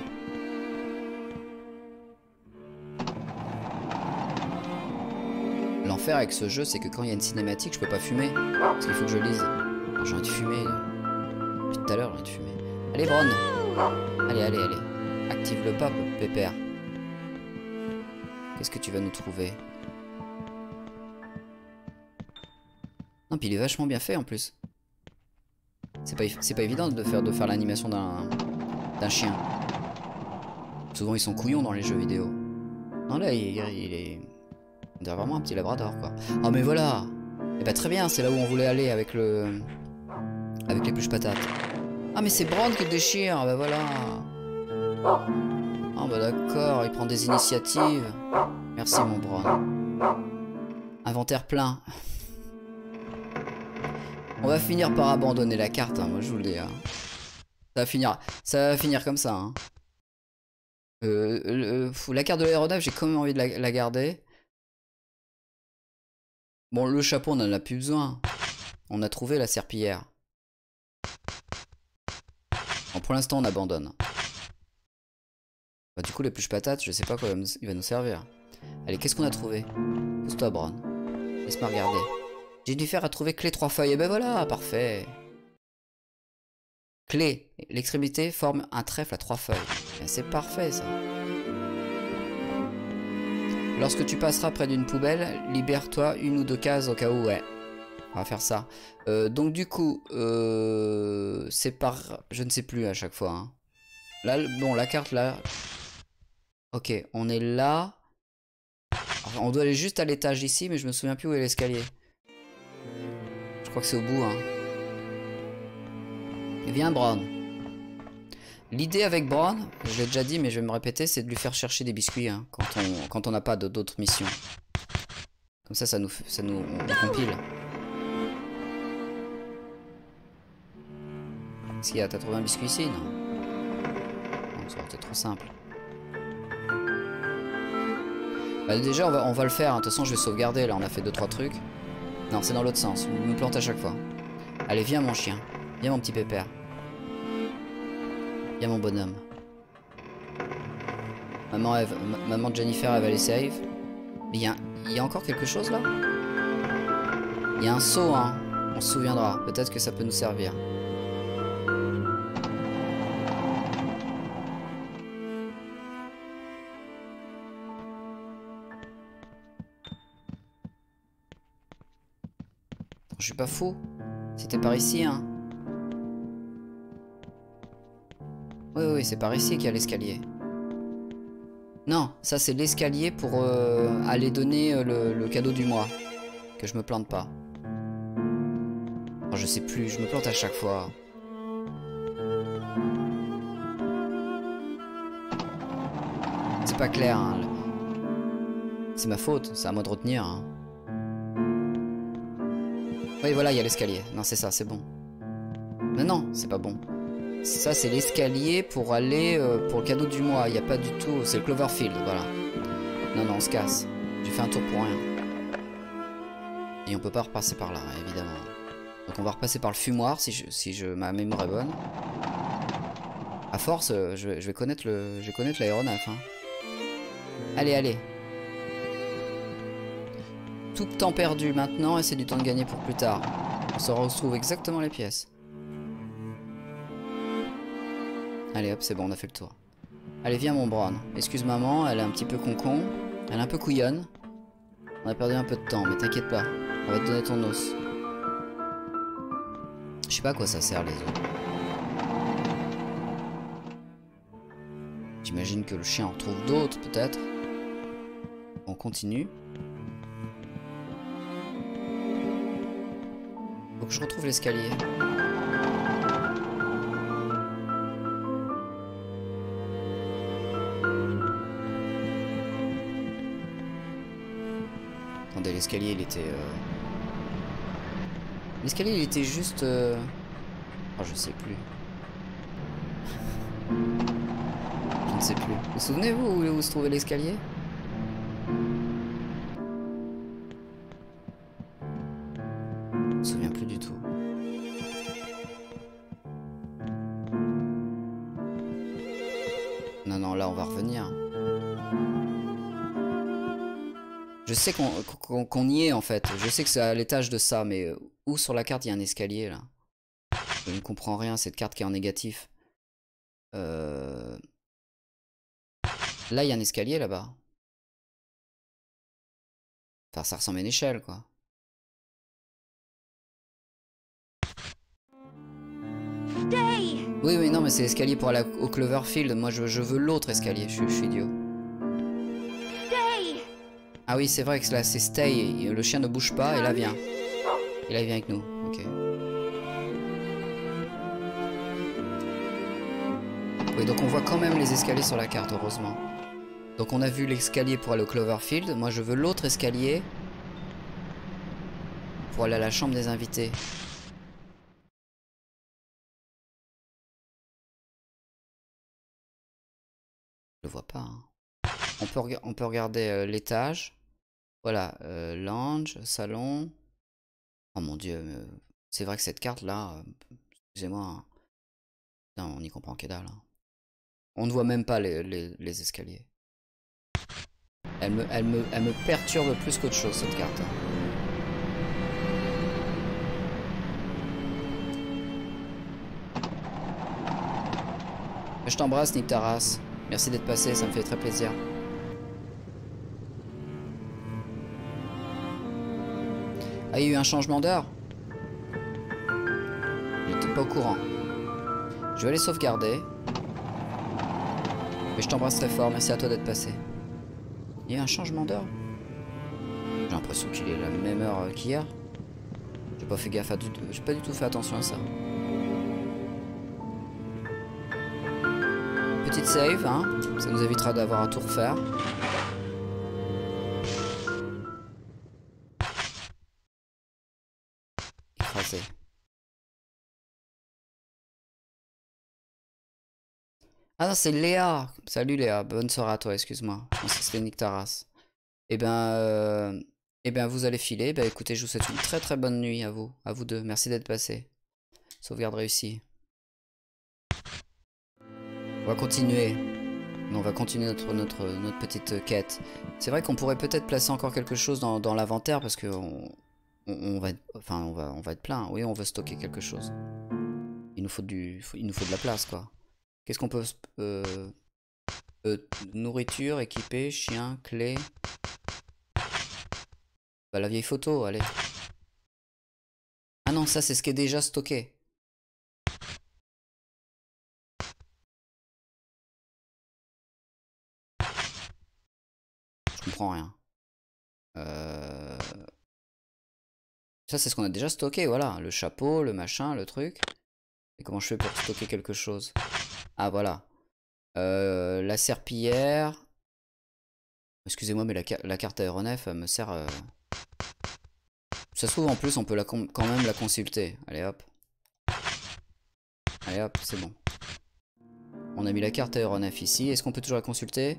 [SPEAKER 4] L'enfer avec ce jeu, c'est que quand il y a une cinématique, je peux pas fumer. Parce qu'il faut que je lise. Alors, j'ai envie de fumer. Depuis tout à l'heure, j'ai envie de fumer. Allez, Bron. Allez, allez, allez. Active-le pas, pépère. Qu'est-ce que tu vas nous trouver? Non, puis il est vachement bien fait en plus. C'est pas, c'est pas évident de faire, de faire l'animation d'un d'un chien. Souvent ils sont couillons dans les jeux vidéo. Non là il, il est... On dirait vraiment un petit labrador quoi. Oh mais voilà. Et bah très bien, c'est là où on voulait aller avec le... Avec les pluches patates. Ah mais c'est Brown qui déchire, bah voilà. Ah bah d'accord, il prend des initiatives. Merci mon Brown. Inventaire plein. On va finir par abandonner la carte, hein, moi je vous le dis. Hein. Ça va finir, ça va finir comme ça. Hein. Euh, euh, la carte de l'aéronef, j'ai quand même envie de la, la garder. Bon, le chapeau, on en a plus besoin. On a trouvé la serpillière. Bon, pour l'instant, on abandonne. Bah, du coup, les pluches patates, je sais pas quoi il va nous servir. Allez, qu'est-ce qu'on a trouvé? Pousse-toi, Brown. Laisse-moi regarder. J'ai dû faire à trouver clé trois feuilles. Et ben voilà, parfait. Clé. L'extrémité forme un trèfle à trois feuilles. C'est parfait ça. Lorsque tu passeras près d'une poubelle, libère-toi une ou deux cases au cas où. Ouais. On va faire ça. Euh, donc du coup, euh, c'est par... Je ne sais plus à chaque fois. Hein. Là, bon, la carte là... Ok, on est là. Alors, on doit aller juste à l'étage ici, mais je me souviens plus où est l'escalier. Je crois que c'est au bout, hein. Viens, Brown. L'idée avec Brown, je l'ai déjà dit, mais je vais me répéter, c'est de lui faire chercher des biscuits, hein, quand on quand on n'a pas d'autres missions. Comme ça, ça nous, ça nous on compile. Qu'est-ce qu'il y a? T'as trouvé un biscuit ici? Non. Non, ça aurait été trop simple. Bah, déjà, on va, on va le faire. Hein. De toute façon, je vais sauvegarder. Là, on a fait deux trois trucs. Non, c'est dans l'autre sens. On me plante à chaque fois. Allez, viens mon chien. Viens mon petit pépère. Viens mon bonhomme. Maman, Eve, maman Jennifer, elle va les save. Mais il y a, y a encore quelque chose là? Il y a un seau, hein. On se souviendra. Peut-être que ça peut nous servir. Je suis pas fou. C'était par ici, hein. Oui, oui, c'est par ici qu'il y a l'escalier. Non, ça c'est l'escalier pour euh, aller donner euh, le, le cadeau du mois. Que je me plante pas. Oh, je sais plus, je me plante à chaque fois. C'est pas clair, hein. C'est ma faute, c'est à moi de retenir, hein. Oui, voilà, il y a l'escalier. Non, c'est ça, c'est bon. Mais non, c'est pas bon. Ça, c'est l'escalier pour aller euh, pour le cadeau du mois. Il n'y a pas du tout... C'est le Cloverfield, voilà. Non, non, on se casse. J'ai fait un tour pour rien. Et on peut pas repasser par là, évidemment. Donc on va repasser par le fumoir, si, je, si je, ma mémoire est bonne. À force, euh, je, je vais connaître le, je vais connaître l'aéronef. Hein. Allez, allez. Tout temps perdu maintenant et c'est du temps de gagner pour plus tard. On se retrouve exactement les pièces. Allez hop, c'est bon, on a fait le tour. Allez, viens mon Brown. Excuse maman, elle est un petit peu concon. Elle est un peu couillonne. On a perdu un peu de temps, mais t'inquiète pas. On va te donner ton os. Je sais pas à quoi ça sert les os. J'imagine que le chien en retrouve d'autres peut-être. On continue. Faut que je retrouve l'escalier. Attendez, l'escalier il était... Euh... L'escalier il était juste... Euh... Oh je sais plus. Je ne sais plus. Vous vous souvenez-vous où, où se trouvait l'escalier? Je me souviens plus du tout. Non, non, là on va revenir. Je sais qu'on qu'on, qu'on y est en fait. Je sais que c'est à l'étage de ça, mais où sur la carte il y a un escalier là? Je ne comprends rien, cette carte qui est en négatif. Euh... Là il y a un escalier là-bas. Enfin ça ressemble à une échelle quoi.
[SPEAKER 5] Stay!
[SPEAKER 4] Oui, oui, non, mais c'est l'escalier pour aller au Cloverfield. Moi, je, je veux l'autre escalier. Je, je suis idiot.
[SPEAKER 5] Stay!
[SPEAKER 4] Ah oui, c'est vrai que là, c'est stay. Le chien ne bouge pas et là, viens. Et là, il vient avec nous. Ok. Oui, donc on voit quand même les escaliers sur la carte, heureusement. Donc on a vu l'escalier pour aller au Cloverfield. Moi, je veux l'autre escalier pour aller à la chambre des invités. Je le vois pas. Hein. On peut, on peut regarder euh, l'étage. Voilà, euh, lounge, salon. Oh mon dieu, euh, c'est vrai que cette carte là, euh, excusez-moi, hein. Non, on n'y comprend que dalle. Hein. On ne voit même pas les, les, les escaliers. Elle me, elle, me, elle me perturbe plus qu'autre chose cette carte. Hein. Je t'embrasse, Nick Taras. Merci d'être passé, ça me fait très plaisir. Ah, il y a eu un changement d'heure? J'étais pas au courant. Je vais aller sauvegarder. Mais je t'embrasse très fort, merci à toi d'être passé. Il y a eu un changement d'heure? J'ai l'impression qu'il est la même heure qu'hier. J'ai pas fait gaffe à du tout. J'ai pas du tout fait attention à ça. Petite save, hein. Ça nous évitera d'avoir à tout refaire. Écrasé. Ah non, c'est Léa. Salut Léa, bonne soirée à toi, excuse-moi. Je pensais que c'était Nick Taras. Eh ben, euh... eh ben, vous allez filer. Bah écoutez, je vous souhaite une très très bonne nuit à vous, à vous deux. Merci d'être passé. Sauvegarde réussie. On va continuer. On va continuer notre, notre, notre petite quête. C'est vrai qu'on pourrait peut-être placer encore quelque chose dans, dans l'inventaire parce que on, on, on va être, enfin, on va, on va être plein. Oui, on veut stocker quelque chose. Il nous faut du, il nous faut de la place, quoi. Qu'est-ce qu'on peut... Euh, euh, nourriture, équipé, chien, clé... Bah, la vieille photo, allez. Ah non, ça c'est ce qui est déjà stocké. Je comprends rien. Euh... Ça c'est ce qu'on a déjà stocké, voilà. Le chapeau, le machin, le truc. Et comment je fais pour stocker quelque chose? Ah voilà. Euh, la serpillière. Excusez-moi, mais la, la carte aéronef me sert... Euh... Ça se trouve en plus on peut la quand même la consulter. Allez hop. Allez hop, c'est bon. On a mis la carte aéronef ici. Est-ce qu'on peut toujours la consulter?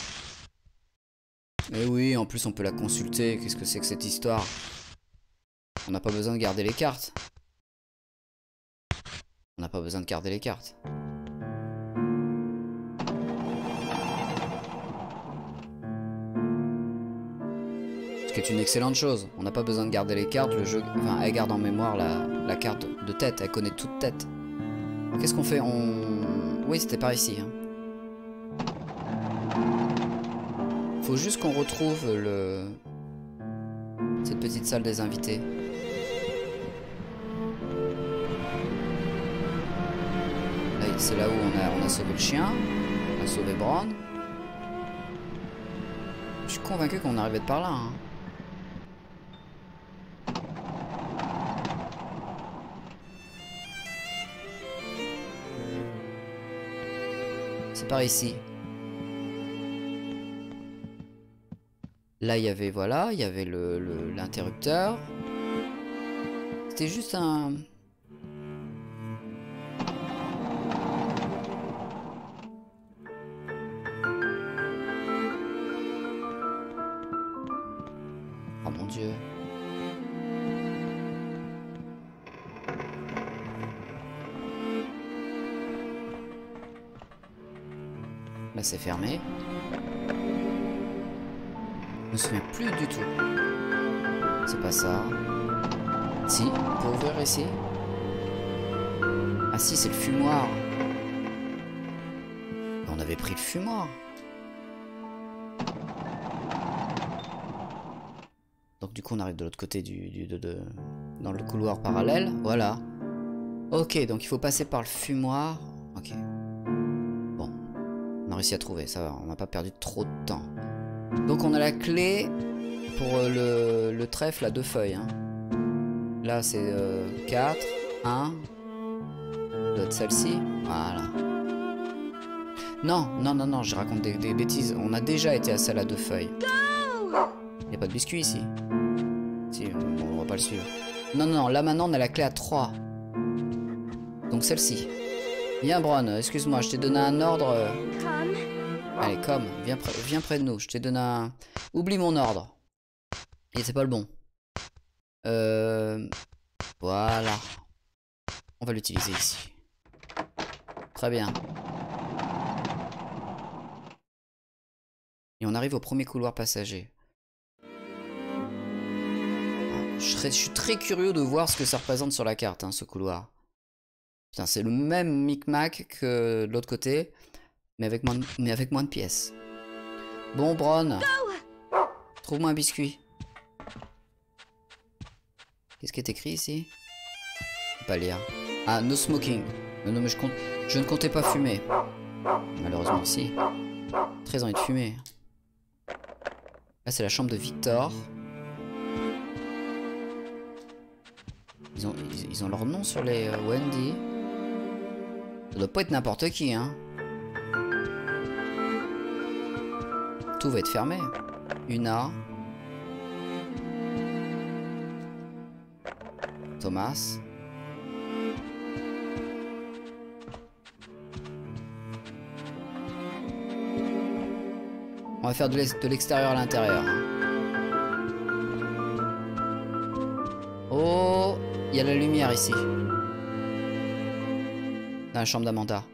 [SPEAKER 4] Mais oui, en plus on peut la consulter. Qu'est-ce que c'est que cette histoire? On n'a pas besoin de garder les cartes. On n'a pas besoin de garder les cartes. Ce qui est une excellente chose. On n'a pas besoin de garder les cartes. Le jeu, enfin, elle garde en mémoire la, la carte de tête. Elle connaît toute tête. Qu'est-ce qu'on fait? On... Oui, c'était par ici. Hein. Faut juste qu'on retrouve le... cette petite salle des invités. c'est là où on a, on a sauvé le chien. On a sauvé Bron. Je suis convaincu qu'on arrivait de par là. Hein. C'est par ici. Là, il y avait, voilà, il y avait le, le, l'interrupteur. C'était juste un... Oh mon Dieu. Là, c'est fermé. Je me souviens plus du tout. C'est pas ça. Si, on peut ouvrir ici. Ah si, c'est le fumoir. On avait pris le fumoir. Donc du coup on arrive de l'autre côté du, du de, de, dans le couloir parallèle. Voilà. Ok, donc il faut passer par le fumoir. Ok. Bon. On a réussi à trouver, ça va. On n'a pas perdu trop de temps. Donc on a la clé pour le, le trèfle à deux feuilles. Hein. Là c'est euh, quatre, un. Doit être celle-ci. Voilà. Non, non, non, non, je raconte des, des bêtises. On a déjà été à celle à deux feuilles. Il n'y a pas de biscuit ici. Si, bon, on va pas le suivre. Non, non, non, là maintenant on a la clé à trois. Donc celle-ci. Viens Bron, excuse-moi, je t'ai donné un ordre. Allez, comme, viens, pr viens près de nous. Je t'ai donné un... Oublie mon ordre. Et c'est pas le bon. Euh... Voilà. On va l'utiliser ici. Très bien. Et on arrive au premier couloir passager. Je, serais, je suis très curieux de voir ce que ça représente sur la carte, hein, ce couloir. Putain, c'est le même micmac que de l'autre côté. Mais avec, moins de, mais avec moins de pièces. Bon, Bron. Trouve-moi un biscuit. Qu'est-ce qui est écrit ici? Je peux pas lire. Ah, no smoking. Non, non, mais je, compte, je ne comptais pas fumer. Malheureusement, si. Très envie de fumer. Là, c'est la chambre de Victor. Ils ont, ils, ils ont leur nom sur les euh, Wendy. Ça doit pas être n'importe qui, hein. Tout va être fermé. Una. Thomas. On va faire de l'extérieur à l'intérieur. Oh, il y a la lumière ici. Dans la chambre d'Amanda.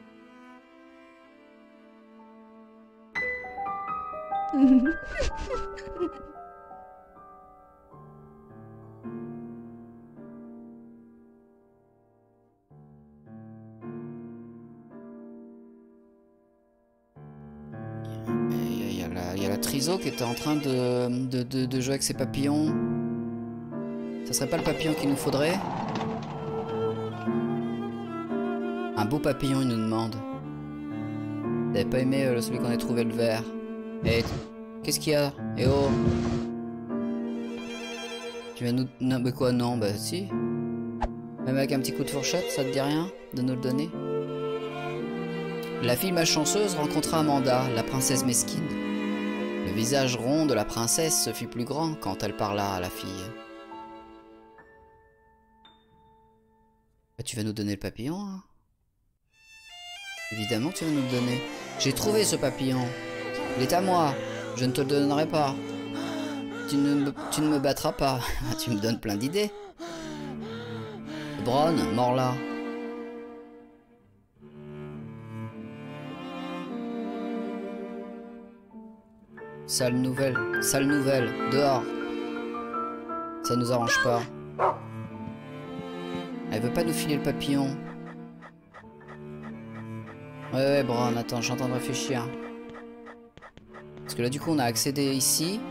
[SPEAKER 4] Il y a la Triso qui était en train de, de, de, de jouer avec ses papillons. Ça serait pas le papillon qu'il nous faudrait? Un beau papillon, il nous demande. T'avais pas aimé euh, celui qu'on a trouvé le vert? Eh, qu'est-ce qu'il y a? Eh oh! Tu viens nous... Non, mais quoi? Non, bah si. Même avec un petit coup de fourchette, ça te dit rien de nous le donner? La fille malchanceuse rencontra Amanda, la princesse mesquine. Le visage rond de la princesse se fit plus grand quand elle parla à la fille. Bah, tu vas nous donner le papillon, hein? Évidemment que tu vas nous le donner. J'ai trouvé ce papillon. Il est à moi. Je ne te le donnerai pas. Tu ne me, tu ne me battras pas. Tu me donnes plein d'idées. Bron, mort là. Sale nouvelle, sale nouvelle, dehors. Ça nous arrange pas. Elle veut pas nous filer le papillon. Ouais, ouais, Bron, attends, je suis en train de réfléchir. Parce que là, du coup, on a accédé ici.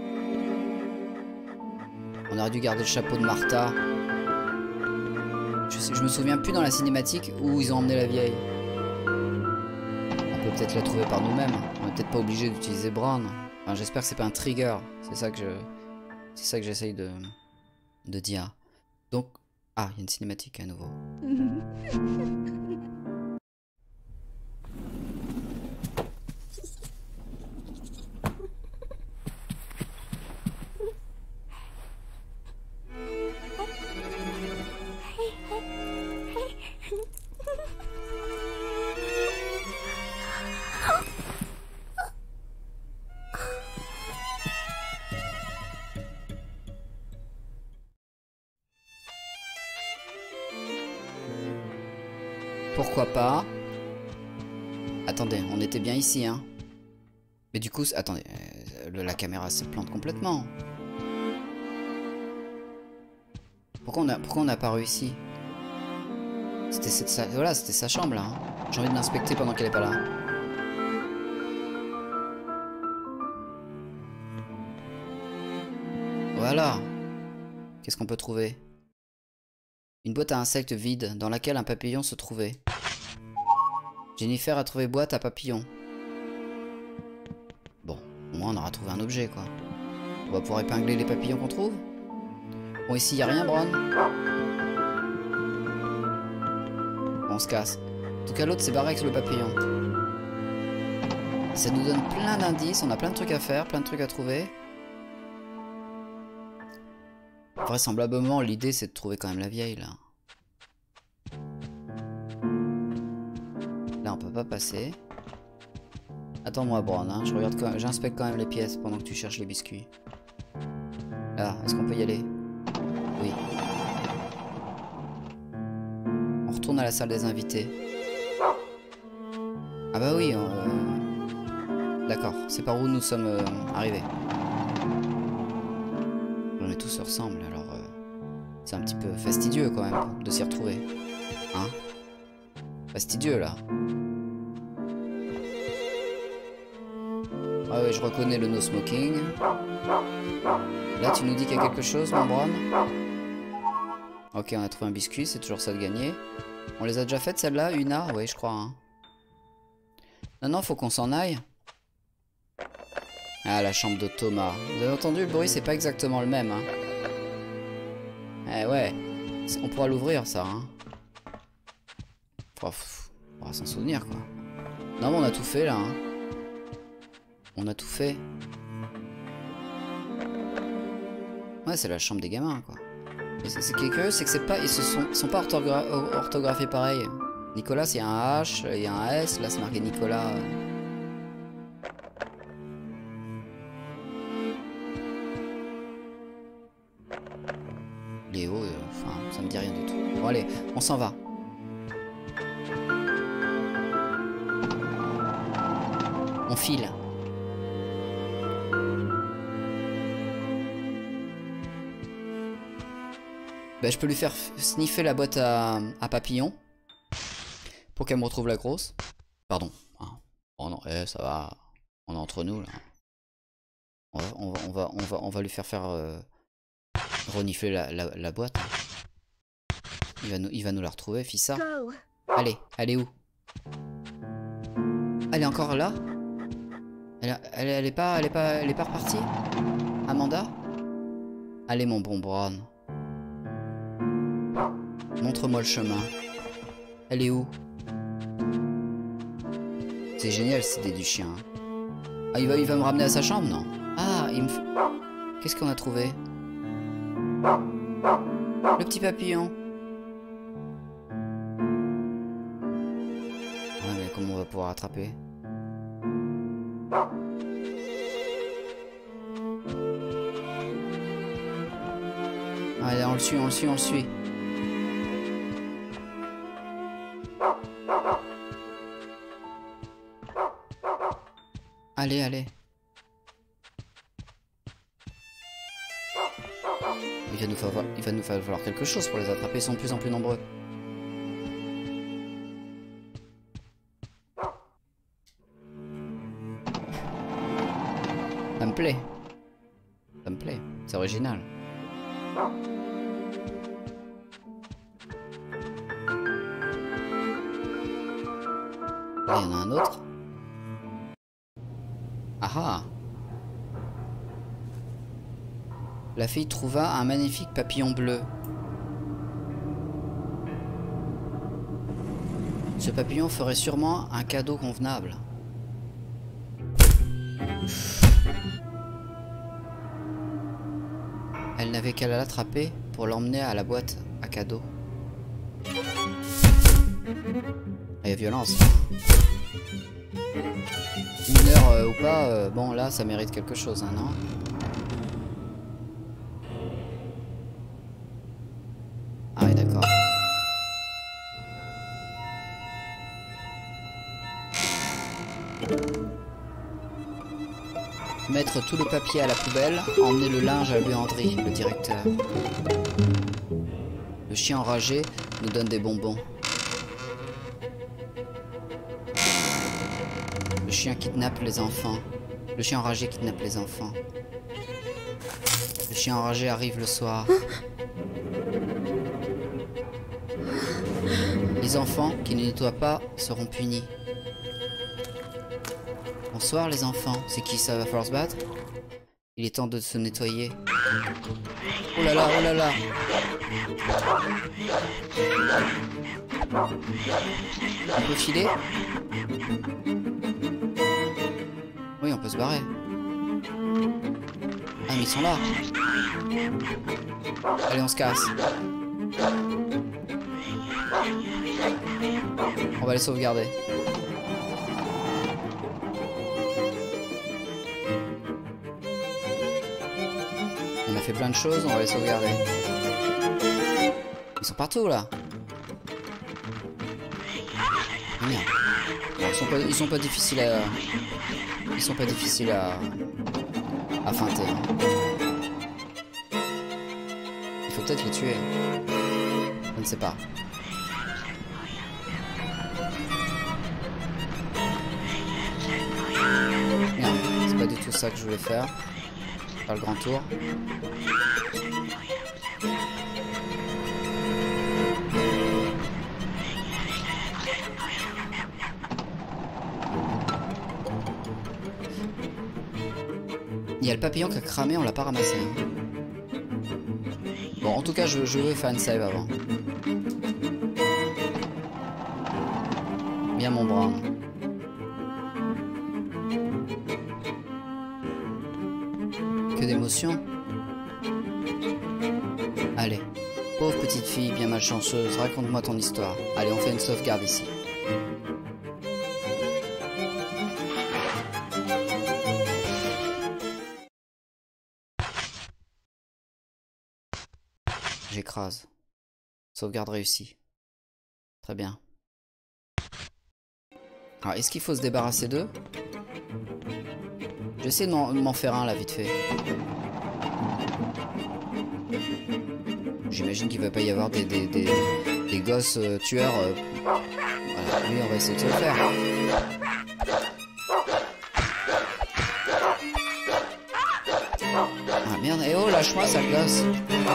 [SPEAKER 4] On aurait dû garder le chapeau de Martha. Je, sais, je me souviens plus dans la cinématique où ils ont emmené la vieille. On peut peut-être la trouver par nous-mêmes. On n'est peut-être pas obligé d'utiliser Bron. Enfin, j'espère que c'est pas un trigger. C'est ça que je... C'est ça que j'essaye de... de dire. Donc... Ah, il y a une cinématique à nouveau. Pourquoi pas? Attendez, on était bien ici, hein. Mais du coup, attendez, euh, la caméra se plante complètement. Pourquoi on a, pourquoi on a apparu ici? C'était sa, voilà, c'était sa chambre là. Hein. J'ai envie de l'inspecter pendant qu'elle est pas là. Voilà. Qu'est-ce qu'on peut trouver? Une boîte à insectes vide dans laquelle un papillon se trouvait. Jennifer a trouvé boîte à papillons. Bon, au moins on aura trouvé un objet quoi. On va pouvoir épingler les papillons qu'on trouve. Bon, ici y a rien, Bron. Bon, on se casse. En tout cas, l'autre s'est barré avec le papillon. Ça nous donne plein d'indices. On a plein de trucs à faire, plein de trucs à trouver. Vraisemblablement, l'idée c'est de trouver quand même la vieille là. Là, on peut pas passer. Attends-moi, Bron, hein. Je regarde quand même, j'inspecte quand même les pièces pendant que tu cherches les biscuits. Là, est-ce qu'on peut y aller? Oui. On retourne à la salle des invités. Ah bah oui. Euh... D'accord, c'est par où nous sommes euh, arrivés. Mais tout se ressemble, alors euh, c'est un petit peu fastidieux quand même de s'y retrouver. Hein? Fastidieux là. Ah oui, je reconnais le no smoking. Là, tu nous dis qu'il y a quelque chose, mon Bron? Ok, on a trouvé un biscuit, c'est toujours ça de gagner. On les a déjà faites celles-là, Una? Oui, je crois. Hein. Non, non, faut qu'on s'en aille. Ah, la chambre de Thomas. Vous avez entendu, le bruit, c'est pas exactement le même. Hein. Eh ouais, on pourra l'ouvrir, ça. Hein. On pourra s'en souvenir, quoi. Non, mais on a tout fait, là. Hein. On a tout fait. Ouais, c'est la chambre des gamins, quoi. Et c'est curieux, c'est que c'est pas, ils se sont, sont pas orthogra orthographiés pareil. Nicolas, il y a un H, il y a un S, là c'est marqué Nicolas. Léo, euh, enfin, ça me dit rien du tout. Bon allez, on s'en va. On file. Ben, je peux lui faire sniffer la boîte à, à papillons. Pour qu'elle me retrouve la grosse. Pardon. Oh non, eh, ça va. On est entre nous là. On va, on va, on va, on va, on va lui faire faire euh, renifler la, la, la boîte. Il va, nous, il va nous la retrouver, Fissa. Allez, elle est où? Elle est encore là? Elle, elle, elle est pas, elle est pas, elle est pas repartie? Amanda? Allez mon bon Bron. Montre-moi le chemin. Elle est où? C'est génial cette idée du chien. Ah, il va, il va me ramener à sa chambre, non? Ah, il me... Qu'est-ce qu'on a trouvé? Le petit papillon. Ouais, mais comment on va pouvoir attraper? Allez, on le suit, on le suit, on le suit. Allez, allez. Il va nous falloir, il va nous falloir quelque chose pour les attraper, ils sont de plus en plus nombreux. Ça me plaît. Ça me plaît, c'est original. Là, il y en a un autre. Ah ah. La fille trouva un magnifique papillon bleu. Ce papillon ferait sûrement un cadeau convenable. Elle n'avait qu'à l'attraper pour l'emmener à la boîte à cadeaux. Il y a violence. Mineur euh, ou pas, euh, bon là ça mérite quelque chose, hein, non? Ah oui, d'accord. Mettre tout le papier à la poubelle, emmener le linge à la buanderie, le directeur. Le chien enragé nous donne des bonbons. Le chien kidnappe les enfants. Le chien enragé kidnappe les enfants. Le chien enragé arrive le soir. Les enfants qui ne nettoient pas seront punis. Bonsoir les enfants, c'est qui ça? Va falloir se battre? Il est temps de se nettoyer. Oh là là, oh là là. On peut filer? Oui, on peut se barrer. Ah mais ils sont là. Allez, on se casse. On va les sauvegarder. On a fait plein de choses, on va les sauvegarder. Ils sont partout là. Oh, merde. Bon, ils sont pas, ils sont pas difficiles à, ils sont pas difficiles à, à feinter. Il faut peut-être les tuer. Je ne sais pas. Merde, c'est pas du tout ça que je voulais faire. Faire le grand tour. Il y a le papillon qui a cramé, on l'a pas ramassé. Hein. Bon, en tout cas, je, je veux faire une save avant. Bien mon bras. Que d'émotion. Allez, pauvre petite fille bien malchanceuse, raconte-moi ton histoire. Allez, on fait une sauvegarde ici. J'écrase. Sauvegarde réussie. Très bien. Alors, est-ce qu'il faut se débarrasser d'eux? J'essaie de m'en faire un là, vite fait. J'imagine qu'il va pas y avoir des, des, des, des gosses euh, tueurs. Euh... Voilà, lui, on va essayer de se le faire. Ah merde, eh oh, lâche-moi, sale gosse.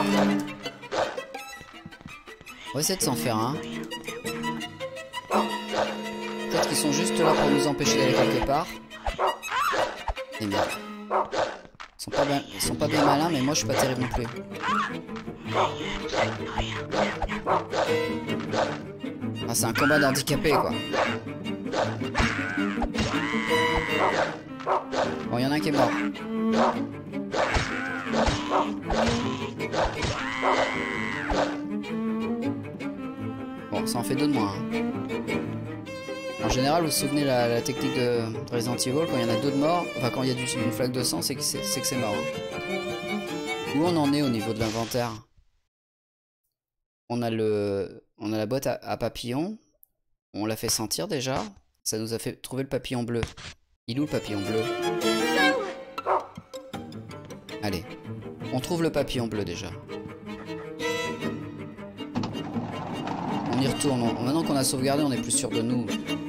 [SPEAKER 4] On va essayer de s'en faire un. Peut-être qu'ils sont juste là pour nous empêcher d'aller quelque part. Et merde. Ils sont pas bien, ils sont pas bien malins, mais moi je suis pas terrible non plus. Ah, c'est un combat d'handicapés quoi. Bon, il y en a un qui est mort. Bon, ça en fait deux de moins. Hein. En général, vous vous souvenez la, la technique de Resident Evil, quand il y en a deux de morts, enfin quand il y a du, une flaque de sang, c'est que c'est mort. Hein. Où on en est au niveau de l'inventaire? On a le, on a la boîte à, à papillons. On l'a fait sentir déjà. Ça nous a fait trouver le papillon bleu. Il est où le papillon bleu? Allez, on trouve le papillon bleu déjà. On y retourne. On, maintenant qu'on a sauvegardé, on est plus sûr de nous.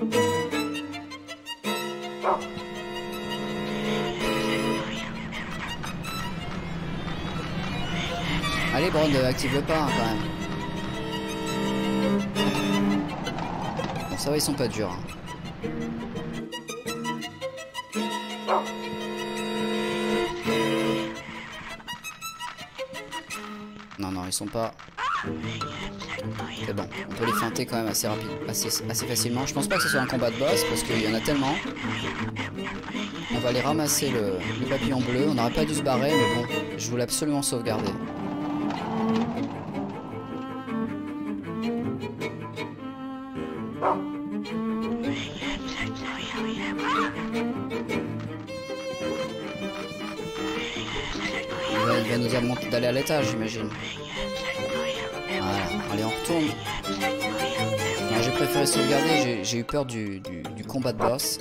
[SPEAKER 4] Allez, Brod, active-le pas hein, quand même. Bon, ça va, ils sont pas durs. Hein. Non, non, ils sont pas... C'est bon, on peut les feinter quand même assez rapide, assez, assez facilement. Je pense pas que ce soit un combat de boss parce qu'il y en a tellement. On va aller ramasser le, le papillon bleu. On n'aurait pas dû se barrer, mais bon, je voulais absolument sauvegarder. Il va, il va nous dire d'aller à l'étage, j'imagine. Voilà, allez, on retourne. J'ai préféré sauvegarder, j'ai eu peur du, du, du combat de boss.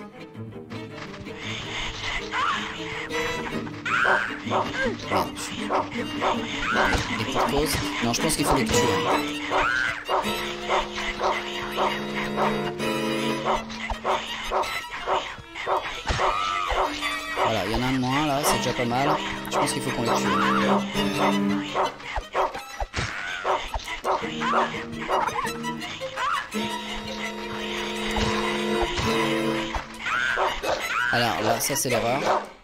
[SPEAKER 4] Merde. Et pour cause. Non, je pense qu'il faut les tuer. Voilà, il y en a un de moins là, c'est déjà pas mal. Je pense qu'il faut qu'on les tue. Alors là, ça c'est l'erreur.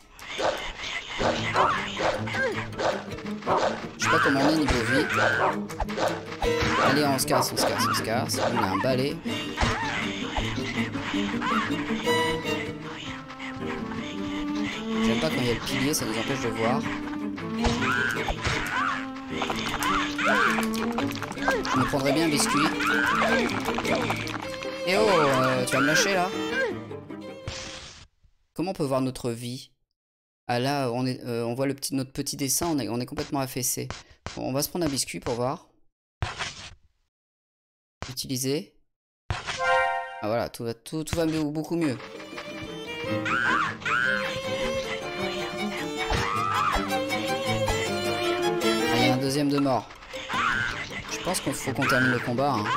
[SPEAKER 4] Je sais pas comment on est niveau vie. Allez, on se casse, on se casse, on se casse. On a un balai. J'aime pas quand il y a le pilier, ça nous empêche de voir. Je me prendrais bien un biscuit. Eh oh, euh, tu vas me lâcher là? Comment on peut voir notre vie? Ah là, on, est, euh, on voit le petit, notre petit dessin, on est, on est complètement affaissé. Bon, on va se prendre un biscuit pour voir. Utiliser. Ah voilà, tout va, tout, tout va mieux, beaucoup mieux. Ah, il y a un deuxième de mort. Je pense qu'il faut qu'on termine le combat. Hein.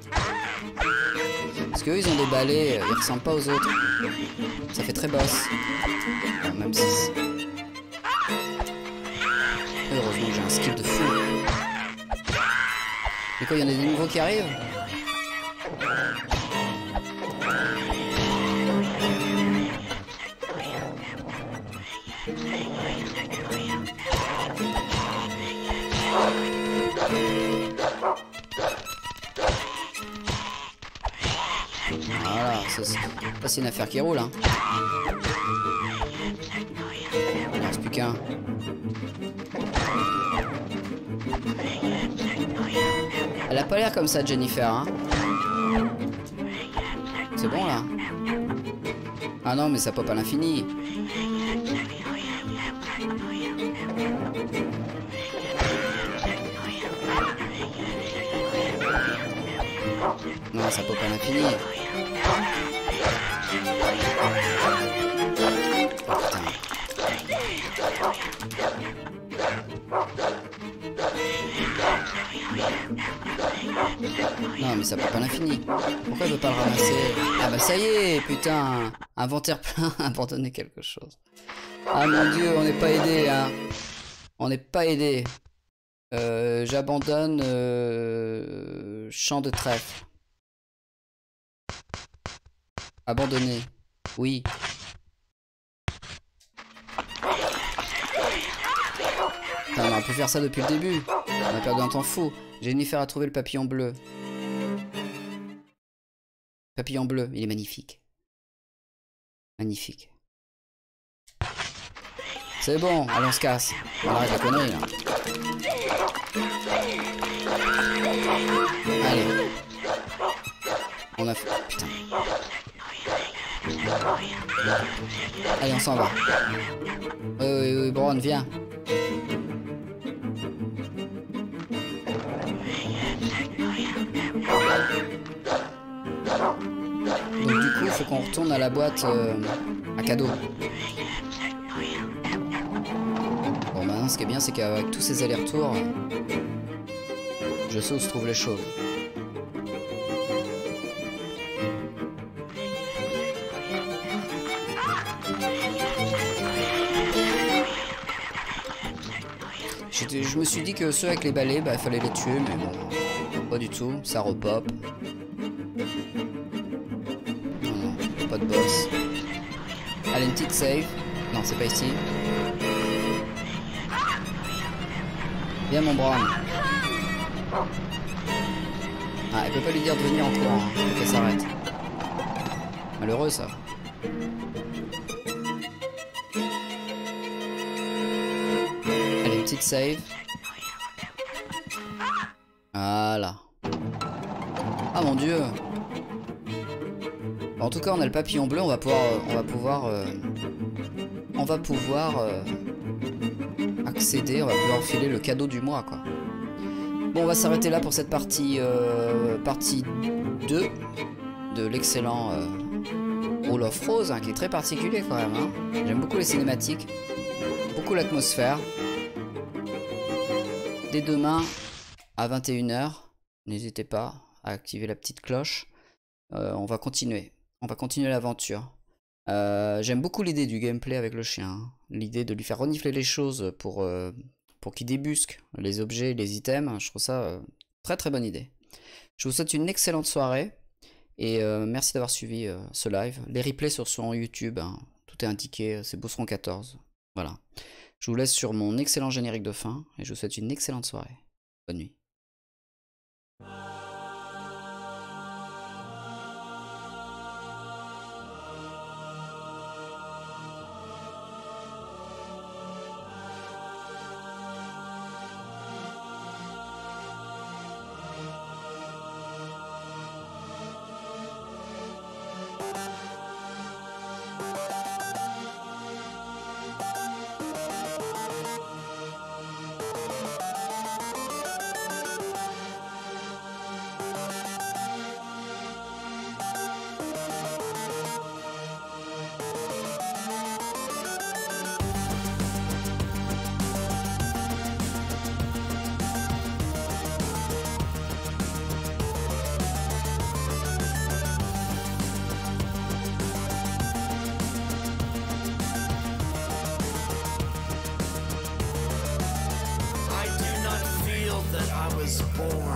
[SPEAKER 4] Parce qu'eux, ils ont des balais, ils ressemblent pas aux autres. Ça fait très boss. Bon, même si... Heureusement que j'ai un skill de fou. Et quoi, il y en a des nouveaux qui arrivent? Voilà, ça c'est une affaire qui roule, hein. Il ne reste plus qu'un. Elle a pas l'air comme ça, Jennifer, hein. C'est bon, là? Ah non, mais ça pop à l'infini. Non, ça pop à l'infini. Oh, putain. Non, mais ça pop à l'infini. Pourquoi je veux pas le ramasser? Ah bah ça y est, putain. Inventaire plein, abandonner quelque chose. Ah mon dieu, on n'est pas aidé, hein. On n'est pas aidé. Euh, J'abandonne euh, champ de trèfle. Abandonner. Oui. Putain, on aurait pu faire ça depuis le début. On a perdu un temps fou. Jennifer a trouvé le papillon bleu. Papillon bleu, il est magnifique. Magnifique. C'est bon, allez on se casse. On arrête la connerie là. Allez. On a fait... Putain. Allez, on s'en va. Oui, oui, oui, Bron, viens. Donc du coup, il faut qu'on retourne à la boîte euh, à cadeaux. Bon, maintenant, ce qui est bien, c'est qu'avec tous ces allers-retours, je sais où se trouvent les choses. Je me suis dit que ceux avec les balais, bah, il fallait les tuer, mais bon, pas du tout, ça repop. Non, non. une petite save. Non, c'est pas ici. Viens mon Brown. Ah, elle peut pas lui dire de venir en courant, hein. Faut qu'elle s'arrête. Malheureux ça. Allez, une petite save. Voilà. Ah mon dieu. En tout cas, on a le papillon bleu, on va pouvoir... On va pouvoir... Euh, on va pouvoir... Euh, accéder, on va pouvoir filer le cadeau du mois, quoi. Bon, on va s'arrêter là pour cette partie... Euh, partie deux de l'excellent... Euh, Hall of Rose, hein, qui est très particulier quand même. Hein. J'aime beaucoup les cinématiques. Beaucoup l'atmosphère. Dès demain, à vingt et une heures, n'hésitez pas à activer la petite cloche. Euh, on va continuer. On va continuer l'aventure. Euh, J'aime beaucoup l'idée du gameplay avec le chien. Hein. L'idée de lui faire renifler les choses pour, euh, pour qu'il débusque les objets, les items. Je trouve ça euh, très très bonne idée. Je vous souhaite une excellente soirée. Et euh, merci d'avoir suivi euh, ce live. Les replays sur son YouTube, hein, tout est indiqué, c'est Beauceron quatorze. Voilà. Je vous laisse sur mon excellent générique de fin. Et je vous souhaite une excellente soirée. Bonne nuit.
[SPEAKER 1] I do not feel that I was born